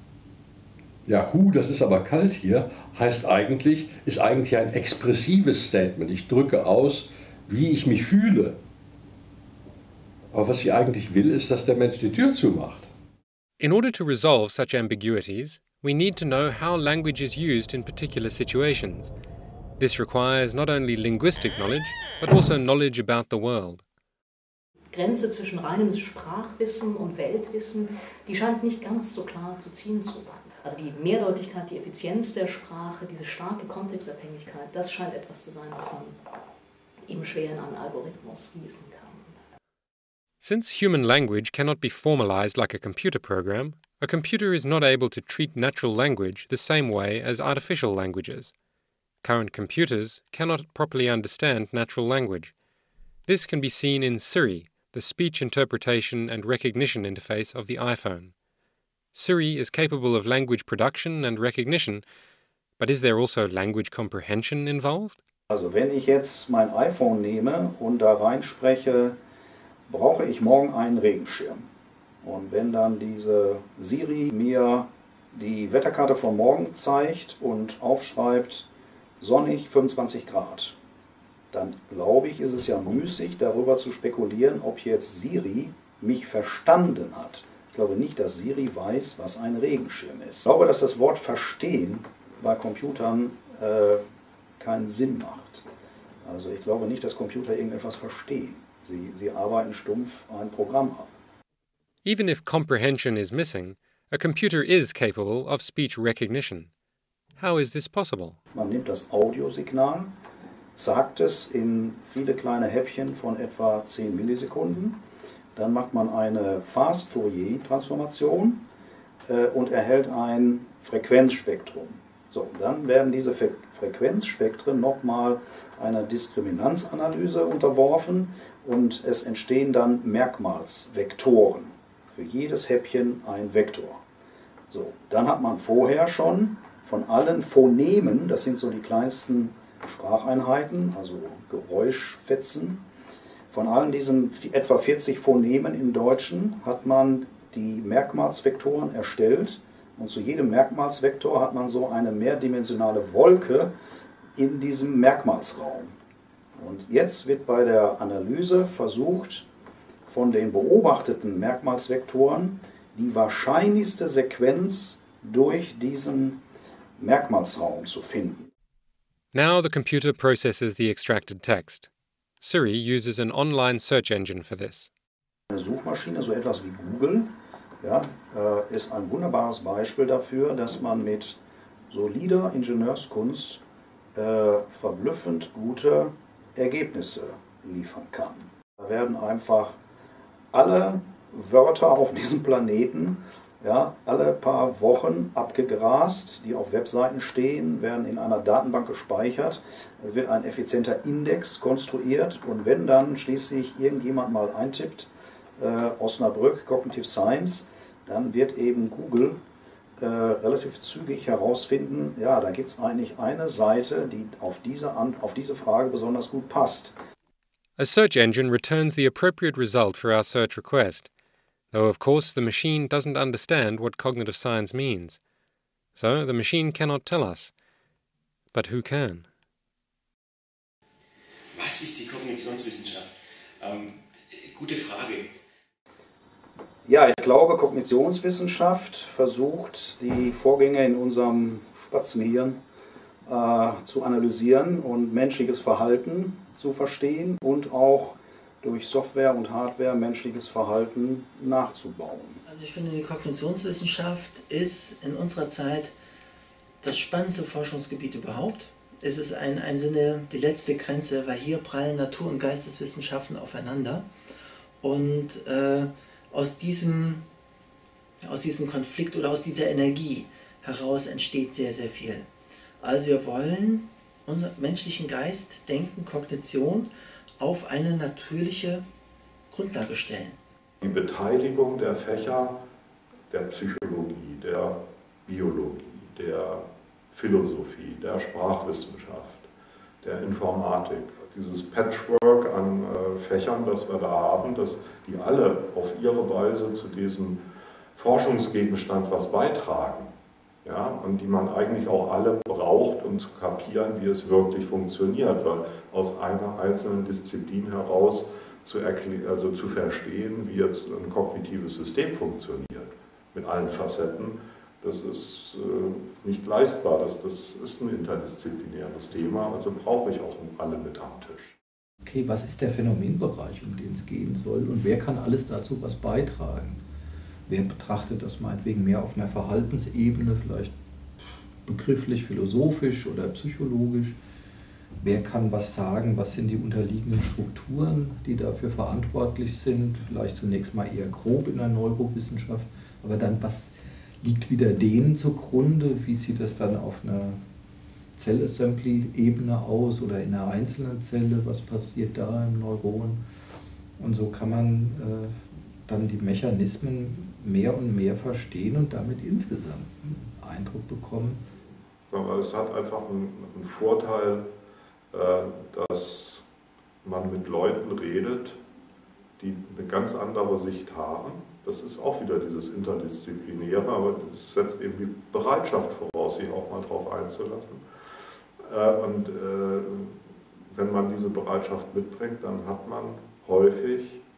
Ja, hu, das ist aber kalt hier, heißt eigentlich, ist eigentlich ein expressives Statement. Ich drücke aus, wie ich mich fühle. Aber was ich eigentlich will, ist, dass der Mensch die Tür zumacht. In order to resolve such ambiguities, we need to know how language is used in particular situations. This requires not only linguistic knowledge, but also knowledge about the world. Grenze zwischen reinem Sprachwissen und Weltwissen, die scheint nicht ganz so klar zu ziehen zu sein. Also die Mehrdeutigkeit, die Effizienz der Sprache, diese starke Kontextabhängigkeit, das scheint etwas zu sein, was man eben schwer in einen Algorithmus gießen kann. Since human language cannot be formalized like a computer program, a computer is not able to treat natural language the same way as artificial languages. Current computers cannot properly understand natural language. This can be seen in Siri, the speech interpretation and recognition interface of the iPhone. Siri is capable of language production and recognition, but is there also language comprehension involved? Also wenn ich jetzt mein iPhone nehme und da reinspreche, brauche ich morgen einen Regenschirm. Und wenn dann diese Siri mir die Wetterkarte von morgen zeigt und aufschreibt, sonnig fünfundzwanzig Grad, dann glaube ich, ist es ja müßig, darüber zu spekulieren, ob jetzt Siri mich verstanden hat. Ich glaube nicht, dass Siri weiß, was ein Regenschirm ist. Ich glaube, dass das Wort verstehen bei Computern äh, keinen Sinn macht. Also ich glaube nicht, dass Computer irgendetwas verstehen. Sie, sie arbeiten stumpf ein Programm ab. Even if comprehension is missing, a computer is capable of speech recognition. How is this possible? Man nimmt das Audiosignal, sagt es in viele kleine Häppchen von etwa zehn Millisekunden, dann macht man eine Fast-Fourier-Transformation äh, und erhält ein Frequenzspektrum. So, dann werden diese Fre Frequenzspektren nochmal einer Diskriminanzanalyse unterworfen und es entstehen dann Merkmalsvektoren. Für jedes Häppchen ein Vektor. So, dann hat man vorher schon von allen Phonemen, das sind so die kleinsten Spracheinheiten, also Geräuschfetzen, von allen diesen etwa vierzig Phonemen im Deutschen hat man die Merkmalsvektoren erstellt und zu jedem Merkmalsvektor hat man so eine mehrdimensionale Wolke in diesem Merkmalsraum. Und jetzt wird bei der Analyse versucht, von den beobachteten Merkmalsvektoren die wahrscheinlichste Sequenz durch diesen Merkmalsraum zu finden. Now the computer processes the extracted text. Siri uses an online search engine for this. Eine Suchmaschine, so etwas wie Google, ja, äh, ist ein wunderbares Beispiel dafür, dass man mit solider Ingenieurskunst äh, verblüffend gute Ergebnisse liefern kann. Da werden einfach alle Wörter auf diesem Planeten, ja, alle paar Wochen abgegrast, die auf Webseiten stehen, werden in einer Datenbank gespeichert. Es wird ein effizienter Index konstruiert und wenn dann schließlich irgendjemand mal eintippt, äh, Osnabrück, Cognitive Science, dann wird eben Google äh, relativ zügig herausfinden, ja, da gibt es eigentlich eine Seite, die auf diese, auf diese Frage besonders gut passt. A search engine returns the appropriate result for our search request, though of course the machine doesn't understand what cognitive science means. So the machine cannot tell us. But who can? Was ist die Kognitionswissenschaft? Ähm, gute Frage. Ja, ich glaube, Kognitionswissenschaft versucht, die Vorgänge in unserem Spatzenhirn äh, zu analysieren und menschliches Verhalten zu verstehen und auch durch Software und Hardware menschliches Verhalten nachzubauen. Also ich finde, die Kognitionswissenschaft ist in unserer Zeit das spannendste Forschungsgebiet überhaupt. Es ist in einem Sinne die letzte Grenze, weil hier prallen Natur- und Geisteswissenschaften aufeinander. Und äh, aus, diesem, aus diesem Konflikt oder aus dieser Energie heraus entsteht sehr, sehr viel. Also wir wollen unseren menschlichen Geist, Denken, Kognition auf eine natürliche Grundlage stellen. Die Beteiligung der Fächer der Psychologie, der Biologie, der Philosophie, der Sprachwissenschaft, der Informatik, dieses Patchwork an äh, Fächern, das wir da haben, dass die alle auf ihre Weise zu diesem Forschungsgegenstand was beitragen. Ja, und die man eigentlich auch alle braucht, um zu kapieren, wie es wirklich funktioniert, weil aus einer einzelnen Disziplin heraus zu, also zu verstehen, wie jetzt ein kognitives System funktioniert, mit allen Facetten, Das ist äh, nicht leistbar, das, das ist ein interdisziplinäres Thema, also brauche ich auch alle mit am Tisch. Okay, was ist der Phänomenbereich, um den es gehen soll und wer kann alles dazu was beitragen? Wer betrachtet das meinetwegen mehr auf einer Verhaltensebene, vielleicht begrifflich, philosophisch oder psychologisch? Wer kann was sagen, was sind die unterliegenden Strukturen, die dafür verantwortlich sind? Vielleicht zunächst mal eher grob in der Neurowissenschaft, aber dann was liegt wieder denen zugrunde? Wie sieht das dann auf einer Zellassembly-Ebene aus oder in einer einzelnen Zelle? Was passiert da im Neuron? Und so kann man äh, dann die Mechanismen mehr und mehr verstehen und damit insgesamt einen Eindruck bekommen. Aber es hat einfach einen, einen Vorteil, äh, dass man mit Leuten redet, die eine ganz andere Sicht haben. Das ist auch wieder dieses Interdisziplinäre, aber es setzt eben die Bereitschaft voraus, sich auch mal darauf einzulassen. Äh, und äh, wenn man diese Bereitschaft mitbringt, dann hat man häufig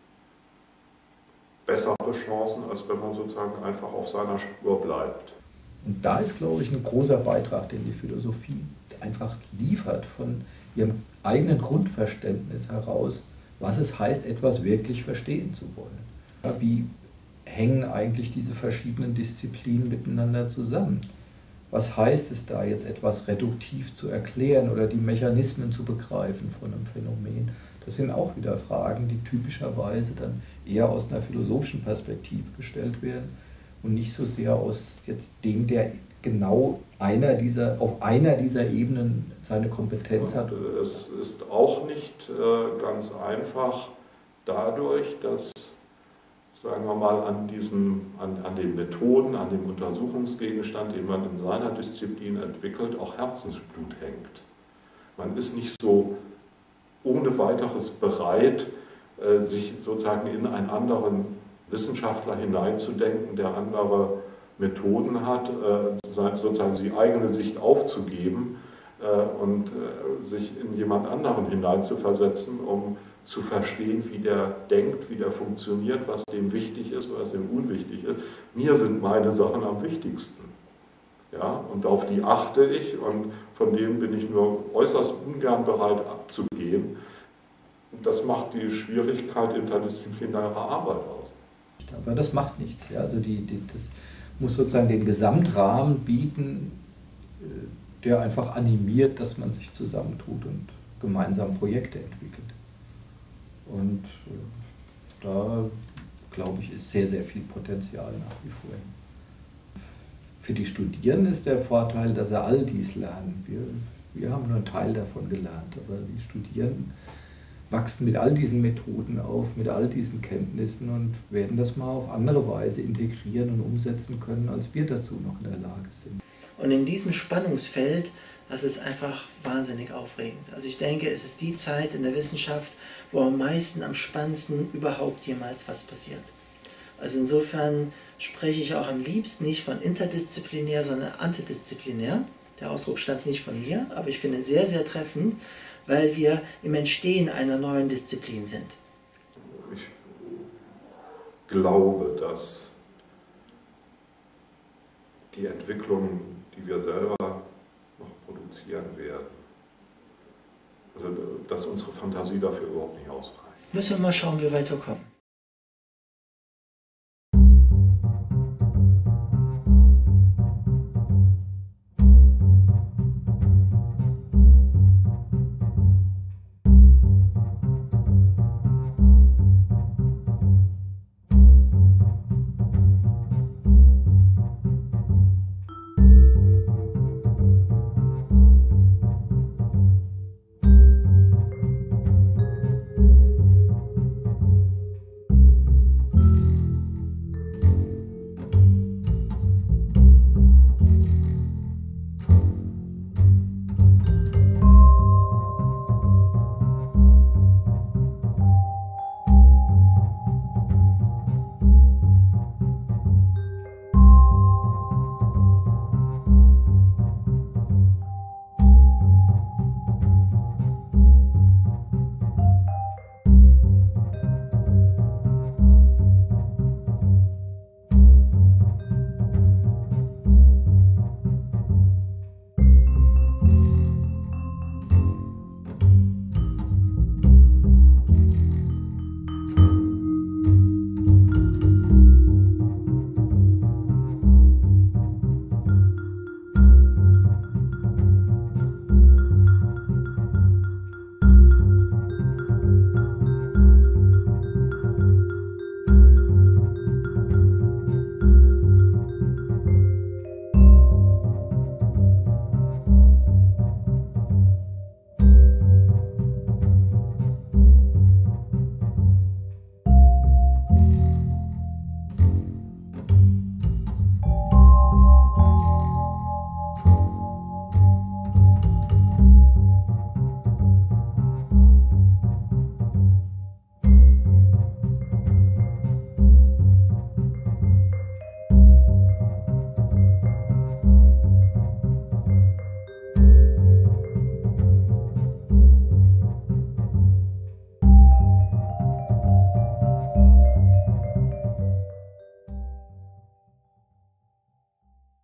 bessere Chancen, als wenn man sozusagen einfach auf seiner Spur bleibt. Und da ist, glaube ich, ein großer Beitrag, den die Philosophie einfach liefert, von ihrem eigenen Grundverständnis heraus, was es heißt, etwas wirklich verstehen zu wollen. Ja, wie hängen eigentlich diese verschiedenen Disziplinen miteinander zusammen? Was heißt es da jetzt, etwas reduktiv zu erklären oder die Mechanismen zu begreifen von einem Phänomen? Das sind auch wieder Fragen, die typischerweise dann eher aus einer philosophischen Perspektive gestellt werden und nicht so sehr aus jetzt dem, der genau einer dieser, auf einer dieser Ebenen seine Kompetenz hat. Und es ist auch nicht äh, ganz einfach dadurch, dass, sagen wir mal, an, diesem, an, an den Methoden, an dem Untersuchungsgegenstand, den man in seiner Disziplin entwickelt, auch Herzensblut hängt. Man ist nicht so ohne weiteres bereit, äh, sich sozusagen in einen anderen Wissenschaftler hineinzudenken, der andere Methoden hat, äh, sozusagen die eigene Sicht aufzugeben äh, und äh, sich in jemand anderen hineinzuversetzen, um zu verstehen, wie der denkt, wie der funktioniert, was dem wichtig ist, was dem unwichtig ist. Mir sind meine Sachen am wichtigsten. Ja, und auf die achte ich und von denen bin ich nur äußerst ungern bereit abzugehen. Und das macht die Schwierigkeit interdisziplinärer Arbeit aus. Aber das macht nichts. Ja. Also die, die, das muss sozusagen den Gesamtrahmen bieten, der einfach animiert, dass man sich zusammentut und gemeinsam Projekte entwickelt. Und da, glaube ich, ist sehr, sehr viel Potenzial nach wie vor. Für die Studierenden ist der Vorteil, dass sie all dies lernen. Wir, wir haben nur einen Teil davon gelernt, aber die Studierenden wachsen mit all diesen Methoden auf, mit all diesen Kenntnissen und werden das mal auf andere Weise integrieren und umsetzen können, als wir dazu noch in der Lage sind. Und in diesem Spannungsfeld, das ist einfach wahnsinnig aufregend. Also ich denke, es ist die Zeit in der Wissenschaft, wo am meisten, am spannendsten überhaupt jemals was passiert. Also insofern spreche ich auch am liebsten nicht von interdisziplinär, sondern antidisziplinär. Der Ausdruck stammt nicht von mir, aber ich finde ihn sehr, sehr treffend, weil wir im Entstehen einer neuen Disziplin sind. Ich glaube, dass die Entwicklungen, die wir selber noch produzieren werden, also dass unsere Fantasie dafür überhaupt nicht ausreicht. Müssen wir mal schauen, wie weit wir kommen. Musik.